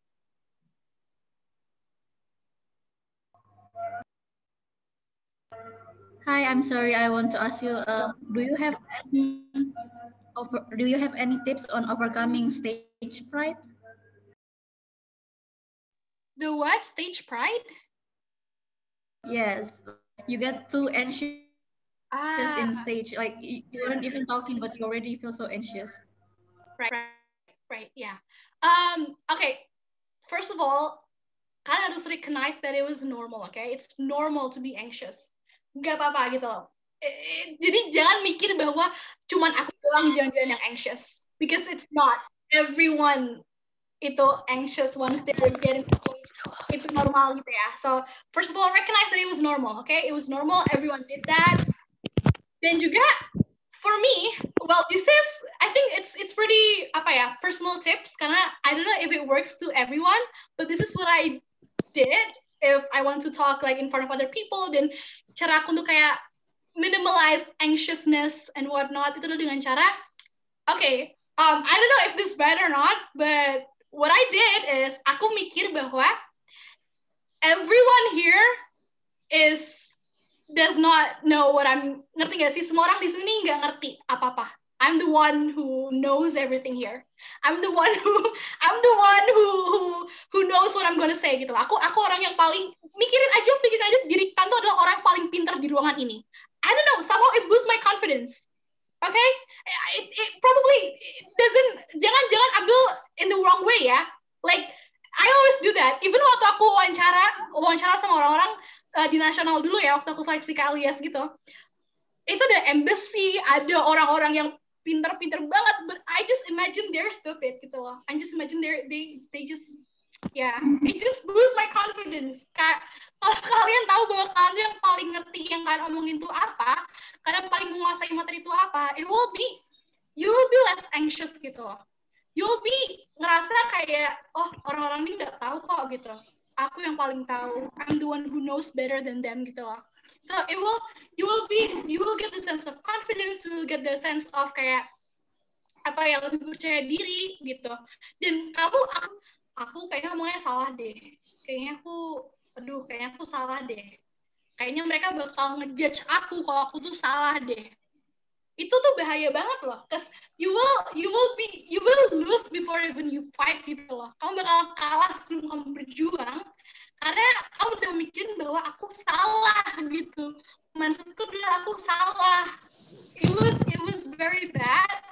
S10: Hi, I'm sorry. I want to ask you. Uh, do you have any over? Do you have any tips on overcoming stage fright?
S8: The what? Stage pride?
S10: Yes, you get too anxious
S8: ah.
S10: in stage. Like you weren't even talking, but you already feel so anxious.
S8: Right, right, right. Yeah. Um. Okay. First of all, kalian harus recognize that it was normal. Okay, it's normal to be anxious. Gak apa-apa gitu loh. Jadi jangan mikir bahwa cuman aku doang jangan-jangan yang anxious, because it's not. Everyone itu anxious once they were getting to stage. Itu normal gitu ya. So first of all, recognize that it was normal. Okay, it was normal. Everyone did that. Dan juga for me, well, this is, I think it's it's pretty apa ya, personal tips karena I don't know if it works to everyone, but this is what I did if I want to talk like in front of other people. Dan cara aku untuk kayak minimalize anxiousness and whatnot itu dengan cara, okay, um, I don't know if this is bad or not, but what I did is aku mikir bahwa everyone here is does not know what I'm, ngerti gak sih? Semua orang di sini nggak ngerti apa-apa. I'm the one who knows everything here. I'm the one who I'm the one who who, who knows what I'm gonna say gitu. Aku aku orang yang paling mikirin aja, mikirin aja diri Tanto adalah orang yang paling pintar di ruangan ini. I don't know, somehow it boosts my confidence. Okay? It, it probably doesn't, jangan jangan ambil in the wrong way ya. Like I always do that. Even waktu aku wawancara wawancara sama orang-orang uh, di nasional dulu ya, waktu aku seleksi ke Alias gitu. Itu ada embassy, ada orang-orang yang pinter-pinter banget, but I just imagine they're stupid gitu loh. I just imagine they're they they just yeah, it just boosts my confidence. Kayak kalau kalian tahu bahwa kalian yang paling ngerti yang kalian omongin itu apa, kalian paling menguasai materi itu apa, it will be you will be less anxious gitu loh. You will be ngerasa kayak oh orang-orang ini nggak tahu kok gitu. Aku yang paling tahu. I'm the one who knows better than them gitu loh. So it will, you will be, you will get the sense of confidence, you will get the sense of kayak apa ya, lebih percaya diri gitu. Dan kamu, aku, aku kayaknya ngomongnya salah deh. Kayaknya aku, aduh, kayaknya aku salah deh. Kayaknya mereka bakal ngejudge aku kalau aku tuh salah deh. Itu tuh bahaya banget loh. Cause you will, you will be, you will lose before even you fight gitu loh. Kamu bakal kalah sebelum kamu berjuang. Karena kamu udah mikirin bahwa aku salah gitu. Mindsetku udah aku salah. It was it was very bad.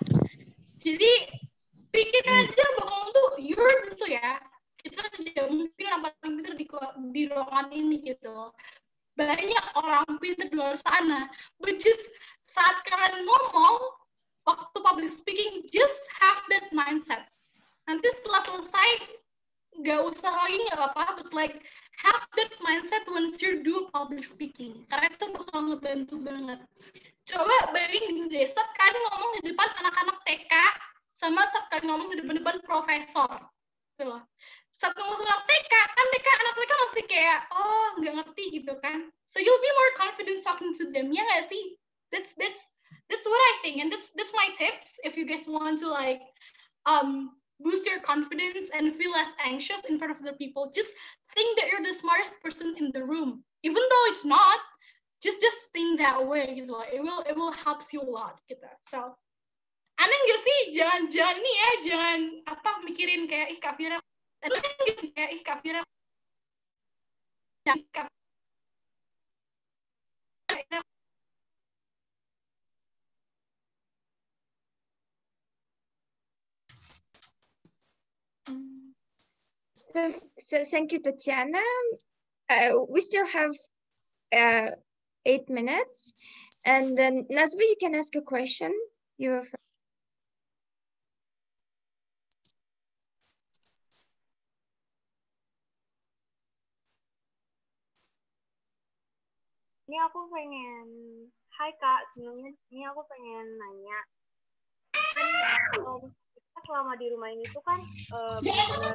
S8: Jadi pikirkan aja bahwa kamu tuh you're gitu ya. Kita tidak mungkin orang paling pintar di di ruangan ini gitu. Banyak orang pintar di luar sana. But just saat kalian ngomong waktu public speaking, just have that mindset. Nanti setelah selesai gak usah lagi nggak apa-apa, but like have that mindset once you're doing public speaking, karena itu bakal ngebantu banget. Coba bayangin deh, saat kalian ngomong di depan anak-anak T K sama saat kalian ngomong di depan-depan profesor, gitu loh. Saat ngomong sama anak T K, kan T K anak T K masih kayak oh nggak ngerti gitu kan, so you'll be more confident talking to them, ya nggak sih? That's that's that's what I think, and that's that's my tips if you guys want to like um. boost your confidence and feel less anxious in front of other people. Just think that you're the smartest person in the room, even though it's not. Just just think that way gitu loh. It will it will help you a lot gitu. So, aneh nggak sih? Jangan jangan ini ya, jangan apa mikirin kayak ih Kak Fira. Aneh nggak sih kayak ih Kak Fira. Jangan Kak Fira.
S7: So, so thank you, Tatiana. Uh, we still have uh, eight minutes. And then, Nazmi, you can ask a question. You're
S11: Ini aku pengen, hai Kak, sebelumnya ini aku pengen nanya. Kan um, kita selama di rumah ini tuh kan uh, benar-benar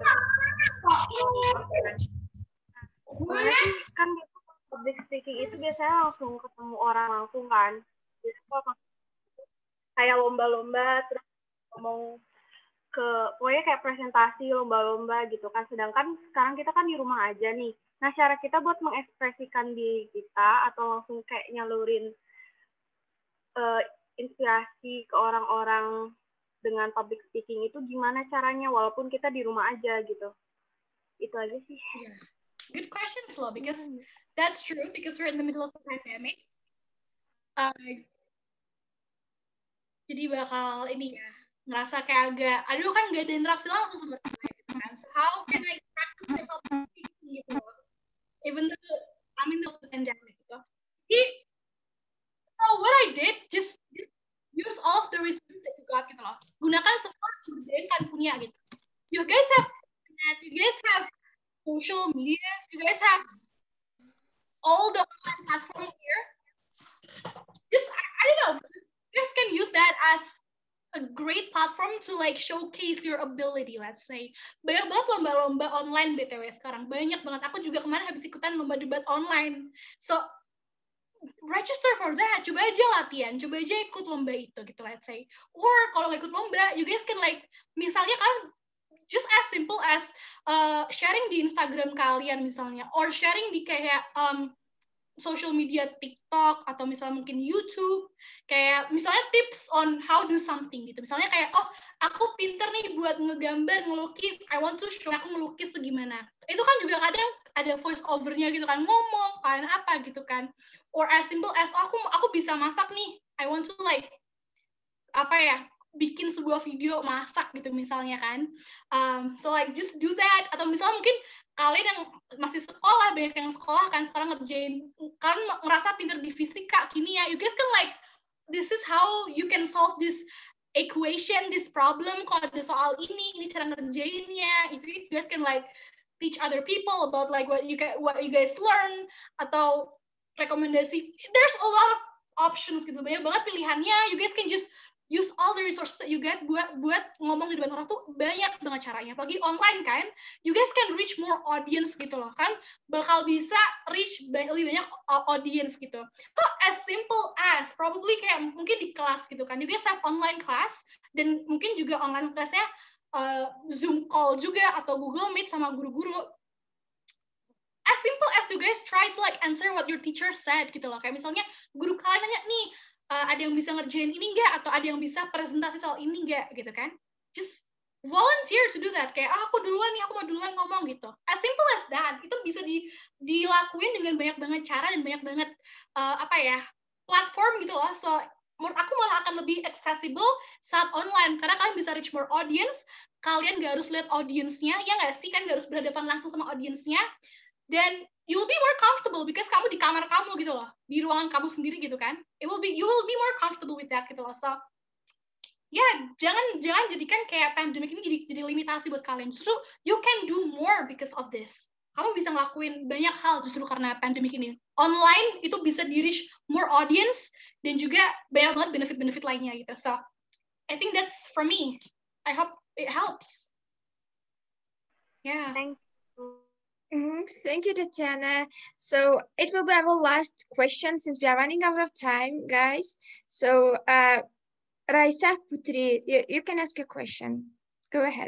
S11: gimana sih, kan public speaking itu biasanya langsung ketemu orang langsung kan. Biasanya kayak lomba-lomba, terus ngomong ke, pokoknya kayak presentasi, lomba-lomba gitu kan. Sedangkan sekarang kita kan di rumah aja nih. Nah, cara kita buat mengekspresikan diri kita atau langsung kayak nyalurin uh, inspirasi ke orang-orang dengan public speaking itu gimana caranya walaupun kita di rumah aja gitu. Itu aja sih.
S8: Yeah. Good question, Flo, because that's true because we're in the middle of the pandemic. Uh, jadi bakal ini ya, ngerasa kayak agak, aduh kan gak ada interaksi langsung sama orang lain gitu kan. So how can I practice my public speaking gitu? Even though I'm in the pandemic gitu. Jadi, so what I did, just, just use all of the resources that you got gitu loh. Gunakan semua sumber daya yang kalian punya gitu. You guys have internet, you guys have social media, you guys have all the online platforms here. Just, I, I don't know, you guys can use that as a great platform to like showcase your ability, let's say. Banyak banget lomba-lomba online B T W sekarang. Banyak banget. Aku juga kemarin habis ikutan lomba debat online. So, register for that. Coba aja latihan. Coba aja ikut lomba itu gitu, let's say. Or kalau nggak ikut lomba, you guys can like, misalnya kan, just as simple as uh, sharing di Instagram kalian misalnya. Or sharing di kayak um, social media TikTok atau misalnya mungkin YouTube, kayak misalnya tips on how do something gitu. Misalnya kayak, oh aku pinter nih buat ngegambar, ngelukis, I want to show aku ngelukis tuh gimana. Itu kan juga kadang ada voice over-nya gitu kan, ngomong, kalian apa gitu kan. Or as simple as, oh, aku aku bisa masak nih, I want to like, apa ya, bikin sebuah video masak gitu misalnya kan. Um, so like just do that. Atau misalnya mungkin kalian yang masih sekolah, banyak yang sekolah kan sekarang ngerjain, kalian ngerasa pinter di fisika, kimia, you guys can like, this is how you can solve this equation, this problem, kalau ada soal ini, ini cara ngerjainnya, itu you guys can like teach other people about like what you get, what you guys learn, atau rekomendasi, there's a lot of options gitu, banyak banget pilihannya, you guys can just use all the resources that you get buat buat ngomong di depan orang tuh banyak banget caranya. Apalagi online kan, you guys can reach more audience gitu loh kan, bakal bisa reach lebih banyak audience gitu. So as simple as probably kayak mungkin di kelas gitu kan, you guys have online class dan mungkin juga online classnya uh, Zoom call juga atau Google Meet sama guru-guru. As simple as you guys try to like answer what your teacher said gitu loh. Kayak misalnya guru kalian nanya nih, Uh, ada yang bisa ngerjain ini nggak? Atau ada yang bisa presentasi soal ini nggak? Gitu kan? Just volunteer to do that. Kayak, ah, aku duluan nih, aku mau duluan ngomong gitu. As simple as that. Itu bisa di, dilakuin dengan banyak banget cara dan banyak banget, uh, apa ya, platform gitu loh. So, menurut aku malah akan lebih accessible saat online. Karena kalian bisa reach more audience. Kalian nggak harus lihat audience-nya. Ya nggak sih? Kan nggak harus berhadapan langsung sama audience-nya. Dan you will be more comfortable because kamu di kamar kamu gitu loh, di ruangan kamu sendiri gitu kan. It will be, you will be more comfortable with that gitu loh. So, ya yeah, jangan jangan jadikan kayak pandemic ini jadi jadi limitasi buat kalian. Justru you can do more because of this. Kamu bisa ngelakuin banyak hal justru karena pandemic ini. Online itu bisa di reach more audience dan juga banyak banget benefit-benefit lainnya gitu. So, I think that's for me. I hope it helps. Yeah.
S11: Thank you.
S7: Mm, thank you, Tatiana. So it will be our last question since we are running out of time, guys. So, uh, Raisa Putri, you, you can ask your question. Go ahead.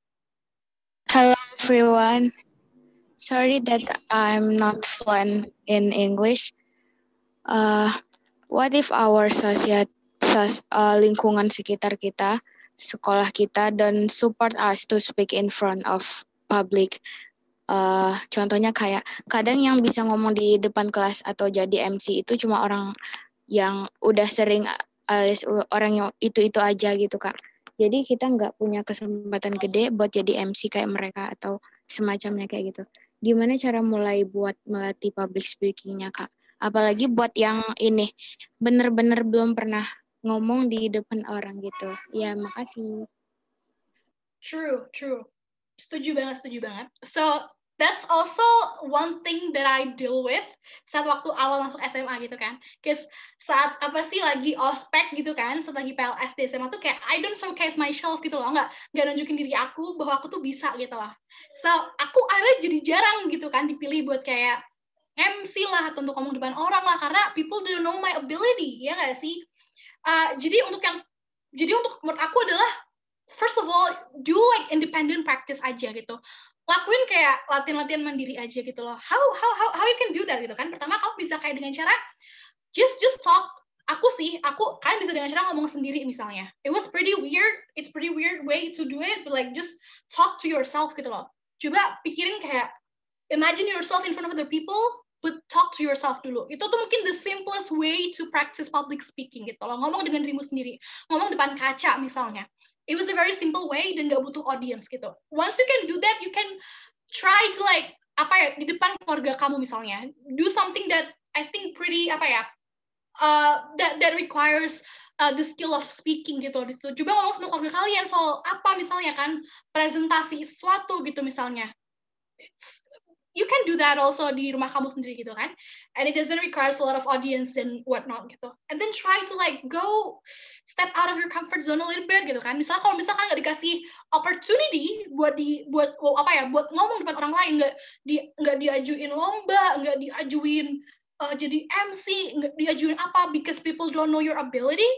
S12: Hello, everyone. Sorry that I'm not fluent in English. Uh, what if our society, uh, lingkungan sekitar kita, sekolah kita, don't support us to speak in front of public? Uh, contohnya kayak kadang yang bisa ngomong di depan kelas atau jadi M C itu cuma orang yang udah sering alias orang yang itu-itu aja gitu Kak. Jadi kita nggak punya kesempatan gede buat jadi M C kayak mereka atau semacamnya kayak gitu. Gimana cara mulai buat melatih public speaking-nya Kak? Apalagi buat yang ini bener-bener belum pernah ngomong di depan orang gitu. Ya makasih.
S8: True, true. Setuju banget, setuju banget. So that's also one thing that I deal with saat waktu awal masuk S M A gitu kan. Cause saat apa sih lagi ospek gitu kan, saat lagi P L S di S M A tuh kayak I don't showcase myself gitu loh, nggak nggak nunjukin diri aku bahwa aku tuh bisa gitu loh. So aku akhirnya jadi jarang gitu kan dipilih buat kayak M C lah atau untuk ngomong depan orang lah karena people don't know my ability, ya nggak sih? Uh, jadi untuk yang jadi untuk menurut aku adalah first of all do like independent practice aja gitu. Lakuin kayak latihan-latihan mandiri aja gitu loh. How how how how you can do that gitu kan? Pertama kamu bisa kayak dengan cara just just talk. Aku sih, aku kalian bisa dengan cara ngomong sendiri misalnya. It was pretty weird. It's pretty weird way to do it, but like just talk to yourself gitu loh. Coba pikirin kayak imagine yourself in front of other people, but talk to yourself dulu. Itu tuh mungkin the simplest way to practice public speaking gitu loh. Ngomong dengan dirimu sendiri. Ngomong depan kaca misalnya. It was a very simple way dan gak butuh audience gitu. Once you can do that, you can try to like apa ya di depan keluarga kamu misalnya. Do something that I think pretty apa ya uh, that that requires uh, the skill of speaking gitu. Coba ngomong sama keluarga kalian soal apa misalnya kan presentasi sesuatu gitu misalnya. It's, you can do that also di rumah kamu sendiri gitu kan, and it doesn't require a lot of audience and whatnot gitu. And then try to like go step out of your comfort zone a little bit gitu kan. Misalnya kalau misalkan nggak dikasih opportunity buat di buat oh, apa ya buat ngomong depan orang lain, nggak di nggak diajuin lomba, nggak diajuin uh, jadi M C, nggak diajuin apa because people don't know your ability.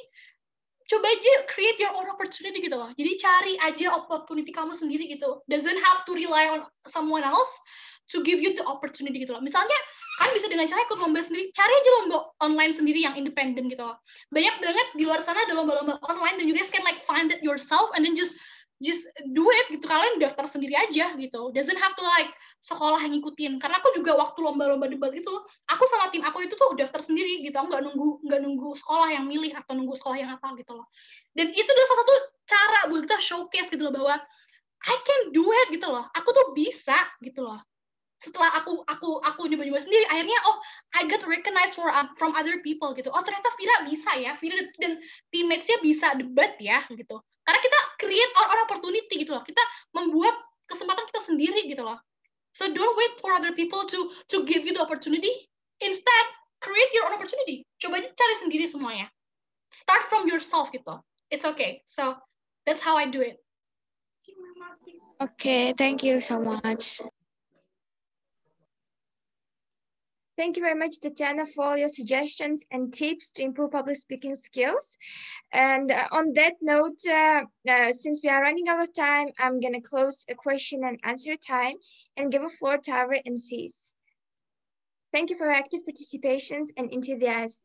S8: Coba aja create your own opportunity gitu loh. Jadi cari aja opportunity kamu sendiri gitu. Doesn't have to rely on someone else to give you the opportunity gitu loh. Misalnya, kan bisa dengan cara ikut lomba sendiri, cari aja lomba online sendiri yang independen gitu loh. Banyak banget di luar sana ada lomba-lomba online dan you guys can like find it yourself and then just just do it gitu. Kalian daftar sendiri aja gitu. Doesn't have to like sekolah yang ngikutin. Karena aku juga waktu lomba-lomba debat itu, aku sama tim aku itu tuh daftar sendiri gitu. Aku nggak nunggu nggak nunggu sekolah yang milih atau nunggu sekolah yang apa gitu loh. Dan itu adalah salah satu cara buat kita showcase gitu loh bahwa I can do it gitu loh. Aku tuh bisa gitu loh. Setelah aku aku aku nyoba-nyoba sendiri, akhirnya oh I got recognized for from other people gitu. Oh ternyata Vira bisa ya, Vira dan teammates-nya bisa debat ya gitu. Karena kita create our own opportunity gitu loh. Kita membuat kesempatan kita sendiri gitu loh. So don't wait for other people to to give you the opportunity. Instead, create your own opportunity. Coba aja cari sendiri semuanya. Start from yourself gitu. It's okay. So that's how I do it.
S12: Okay, thank you so much.
S7: Thank you very much, Tatiana, for all your suggestions and tips to improve public speaking skills. And uh, on that note, uh, uh, since we are running out of time, I'm going to close a question and answer time and give a floor to our M Cs. Thank you for your active participations and enthusiasm.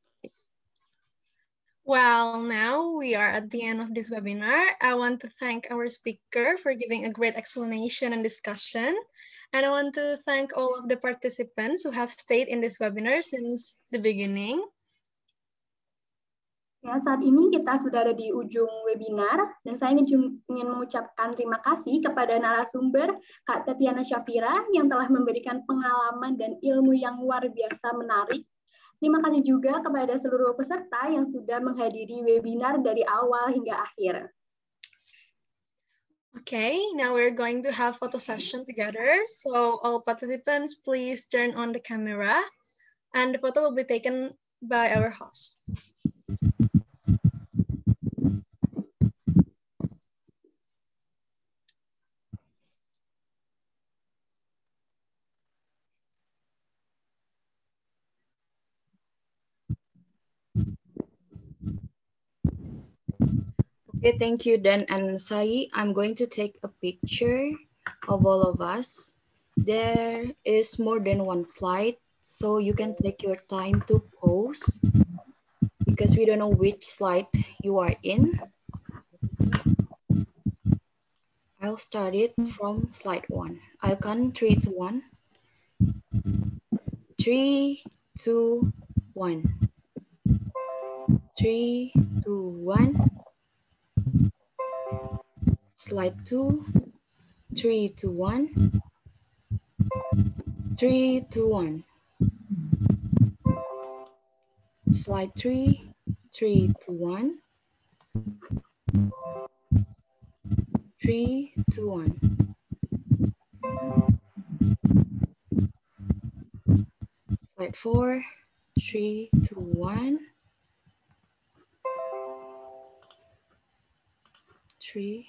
S4: Well, now we are at the end of this webinar. I want to thank our speaker for giving a great explanation and discussion. And I want to thank all of the participants who have stayed in this webinar since the beginning.
S5: Ya, saat ini kita sudah ada di ujung webinar, dan saya ingin, ingin mengucapkan terima kasih kepada narasumber Kak Tatiana Syafira yang telah memberikan pengalaman dan ilmu yang luar biasa menarik. Terima kasih juga kepada seluruh peserta yang sudah menghadiri webinar dari awal hingga akhir.
S4: Okay, now we're going to have photo session together. So all participants, please turn on the camera and the photo will be taken by our host.
S13: Okay, thank you, Dan and Sai. I'm going to take a picture of all of us. There is more than one slide, so you can take your time to pause because we don't know which slide you are in. I'll start it from slide one. I'll count three to one. Three, two, one. Three, two, one. Slide two, three, two, one, three, two, one. Slide three, three, two, one, three, two, one. slide four, three, two, one. Three.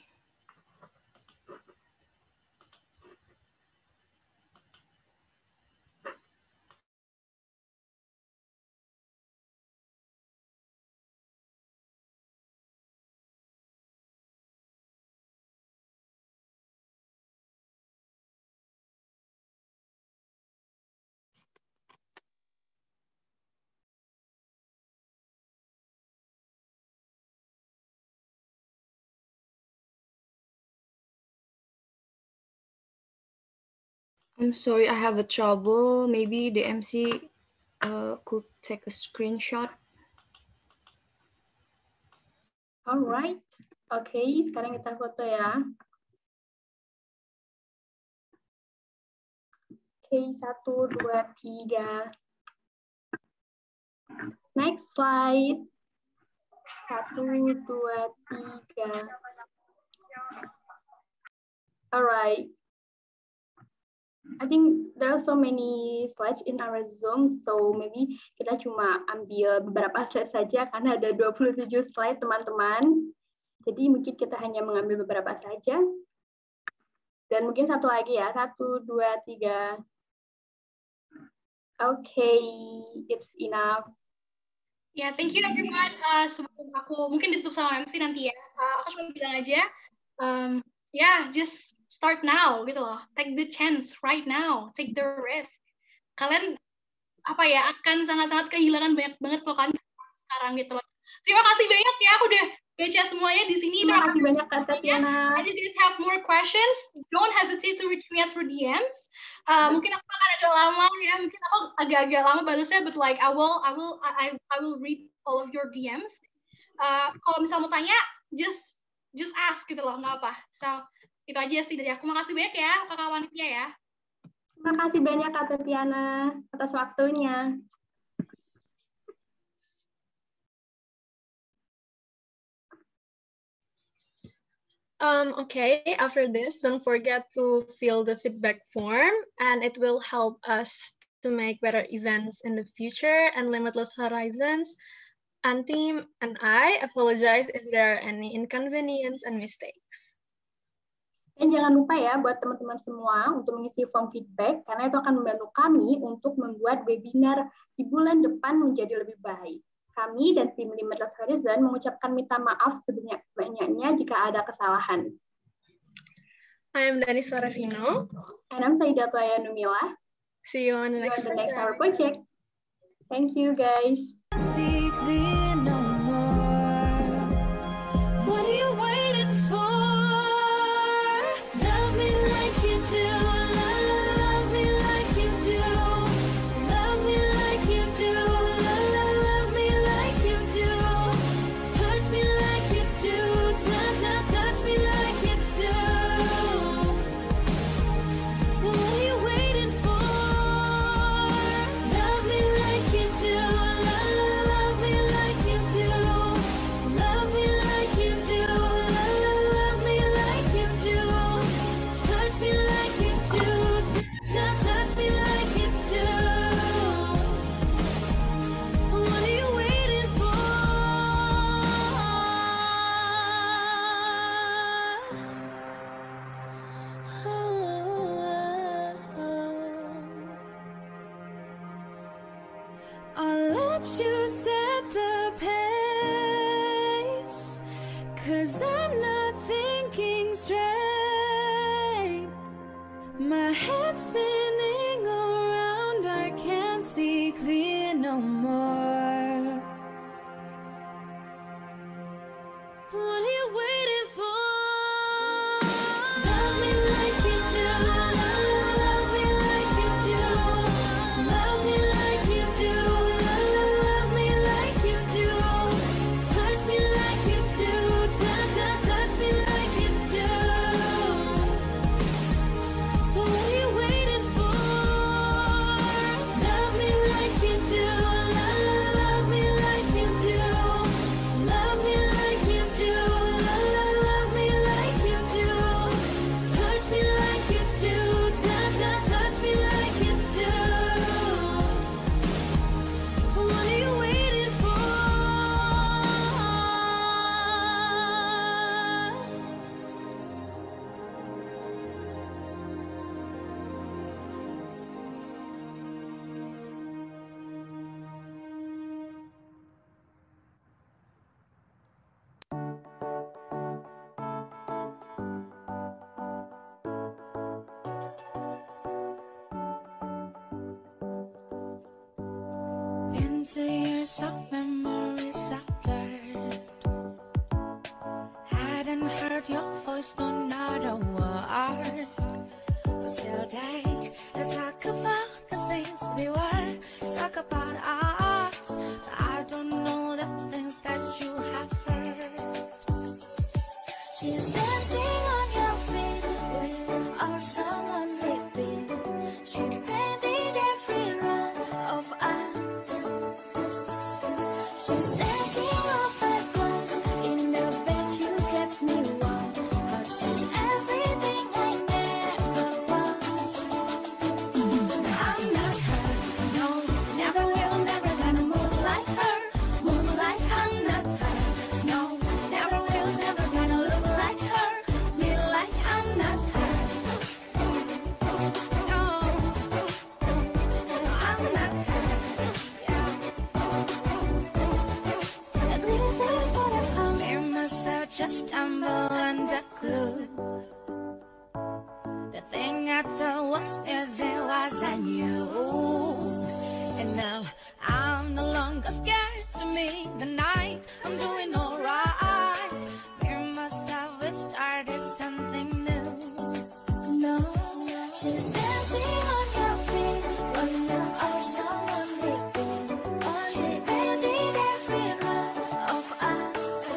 S13: I'm sorry, I have a trouble. Maybe the M C uh, could take a screenshot.
S5: Alright, oke, okay, sekarang kita foto ya. Oke, okay, satu, dua, tiga. Next slide. Satu, dua, tiga. Alright. I think there are so many slides in our Zoom, so maybe kita cuma ambil beberapa slide saja karena ada dua puluh tujuh slide teman-teman. Jadi mungkin kita hanya mengambil beberapa saja. Dan mungkin satu lagi ya, satu, dua, tiga. Oke, okay, it's enough.
S8: Ya, yeah, thank you everyone. Uh, sebelum aku mungkin ditutup sama M C nanti ya. Uh, aku cuma bilang aja, um, ya, yeah, just start now gitu loh. Take the chance right now. Take the risk. Kalian apa ya akan sangat-sangat kehilangan banyak banget kalau kalian sekarang gitu loh. Terima kasih banyak ya. Aku udah baca semuanya di sini.
S5: Terima kasih banyak Kak Tatiana.
S8: And if you guys have more questions, don't hesitate to reach me out through D Ms. Uh, mungkin aku akan agak lama ya. Mungkin aku agak-agak lama balasnya, but like I will, I will, I, I will read all of your D Ms. Uh, kalau misal mau tanya, just, just ask gitu loh, nggak apa. So itu aja sih dari aku. Makasih banyak ya kakak panitia ya.
S5: Terima kasih banyak Kak Tatiana atas waktunya.
S4: Um, okay, after this, don't forget to fill the feedback form, and it will help us to make better events in the future and Limitless Horizons. And team and I apologize if there are any inconvenience and mistakes.
S5: Dan jangan lupa ya buat teman-teman semua untuk mengisi form feedback karena itu akan membantu kami untuk membuat webinar di bulan depan menjadi lebih baik. Kami dan tim Limitless Horizon mengucapkan minta maaf sebanyak-banyaknya jika ada kesalahan.
S4: I am Danis Farafino.
S5: And I'm Saidato Ayanumila.
S4: See you on the next,
S5: you on the next hour project. Thank you guys.
S3: Touch me like you do, touch, touch, touch me like you do. into years of memories I blurred. Hadn't heard your voice, no, not a word. But still day to talk about the things we were. Talk about us, but I don't know the things that you have heard. She's dancing on your feet with our song on repeat. She painted every run of us. She's taking off her clothes in the bed you kept me warm. But she's everything I never was. I'm not her, no, never will, never gonna move like her. Move like I'm not her, no, never will, never gonna look like her. Be like I'm not her, no, I'm not her, yeah. At least that's what I found. Made myself just stumble under glue. The thing I thought was missing was I knew. And now I'm no longer scared to meet the night. I'm doing alright. Made myself we started something new. No, she's dancing on your feet when our song on repeat. She painted every run of us.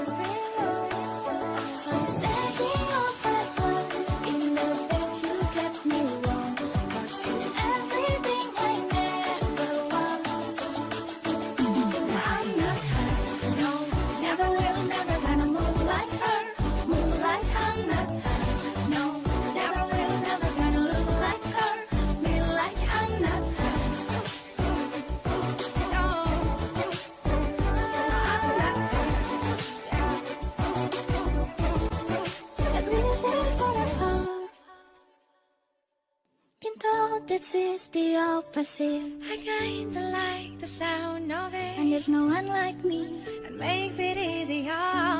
S3: She's taking off her clothes in the bed you kept me warm. But she's everything I never was. I'm not her, no, never will, never gonna move like her. Move like I'm not her, no, never will, never gonna look like her. Be like I'm not her, no, I'm not her, yeah. At least that's what I found. Been told that she's the opposite. I kinda like the sound of it. And there's no one like me. It makes it easier.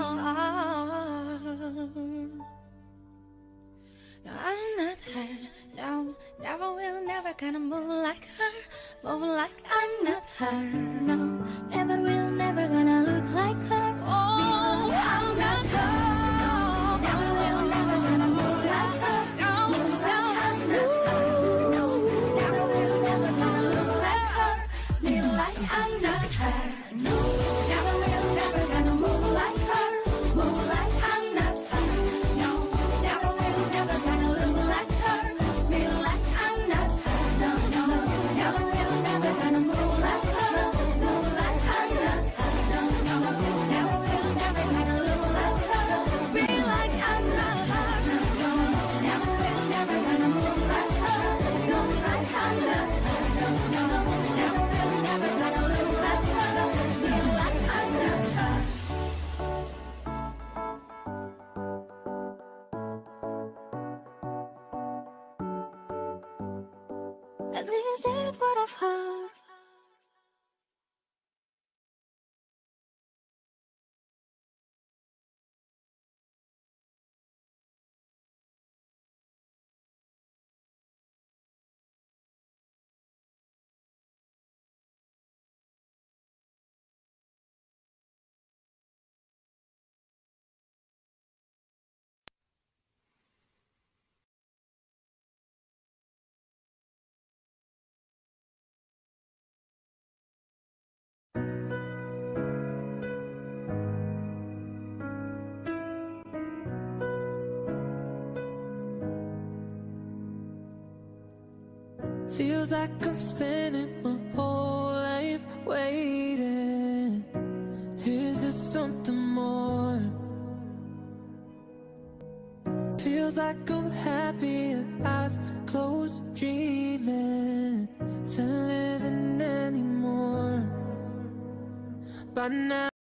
S3: No, I'm not her. No, never will, never gonna move like her. Move like I'm not her. No, never will, never gonna look like her. Oh, I'm not her. Never will, never gonna move like her. No, no, I'm not her. No, never will, never gonna look like her. Be like I'm not her. No, never will, never gonna move like her. Move like I'm not her. No, never will, never gonna look like her. Be like I'm not her. No, no, never will, never gonna move like her. Move like I'm not her. No, no, never will, never gonna look like her. Be like I'm not her. No, never will, never gonna move like her. Move like I'm not her. No, no, never will, never gonna look like her. Be like I'm not her. At least that's what I've heard.
S2: Feels like I'm spending my whole life waiting. Is there something more? Feels like I'm happier, eyes closed, dreaming than living anymore. By now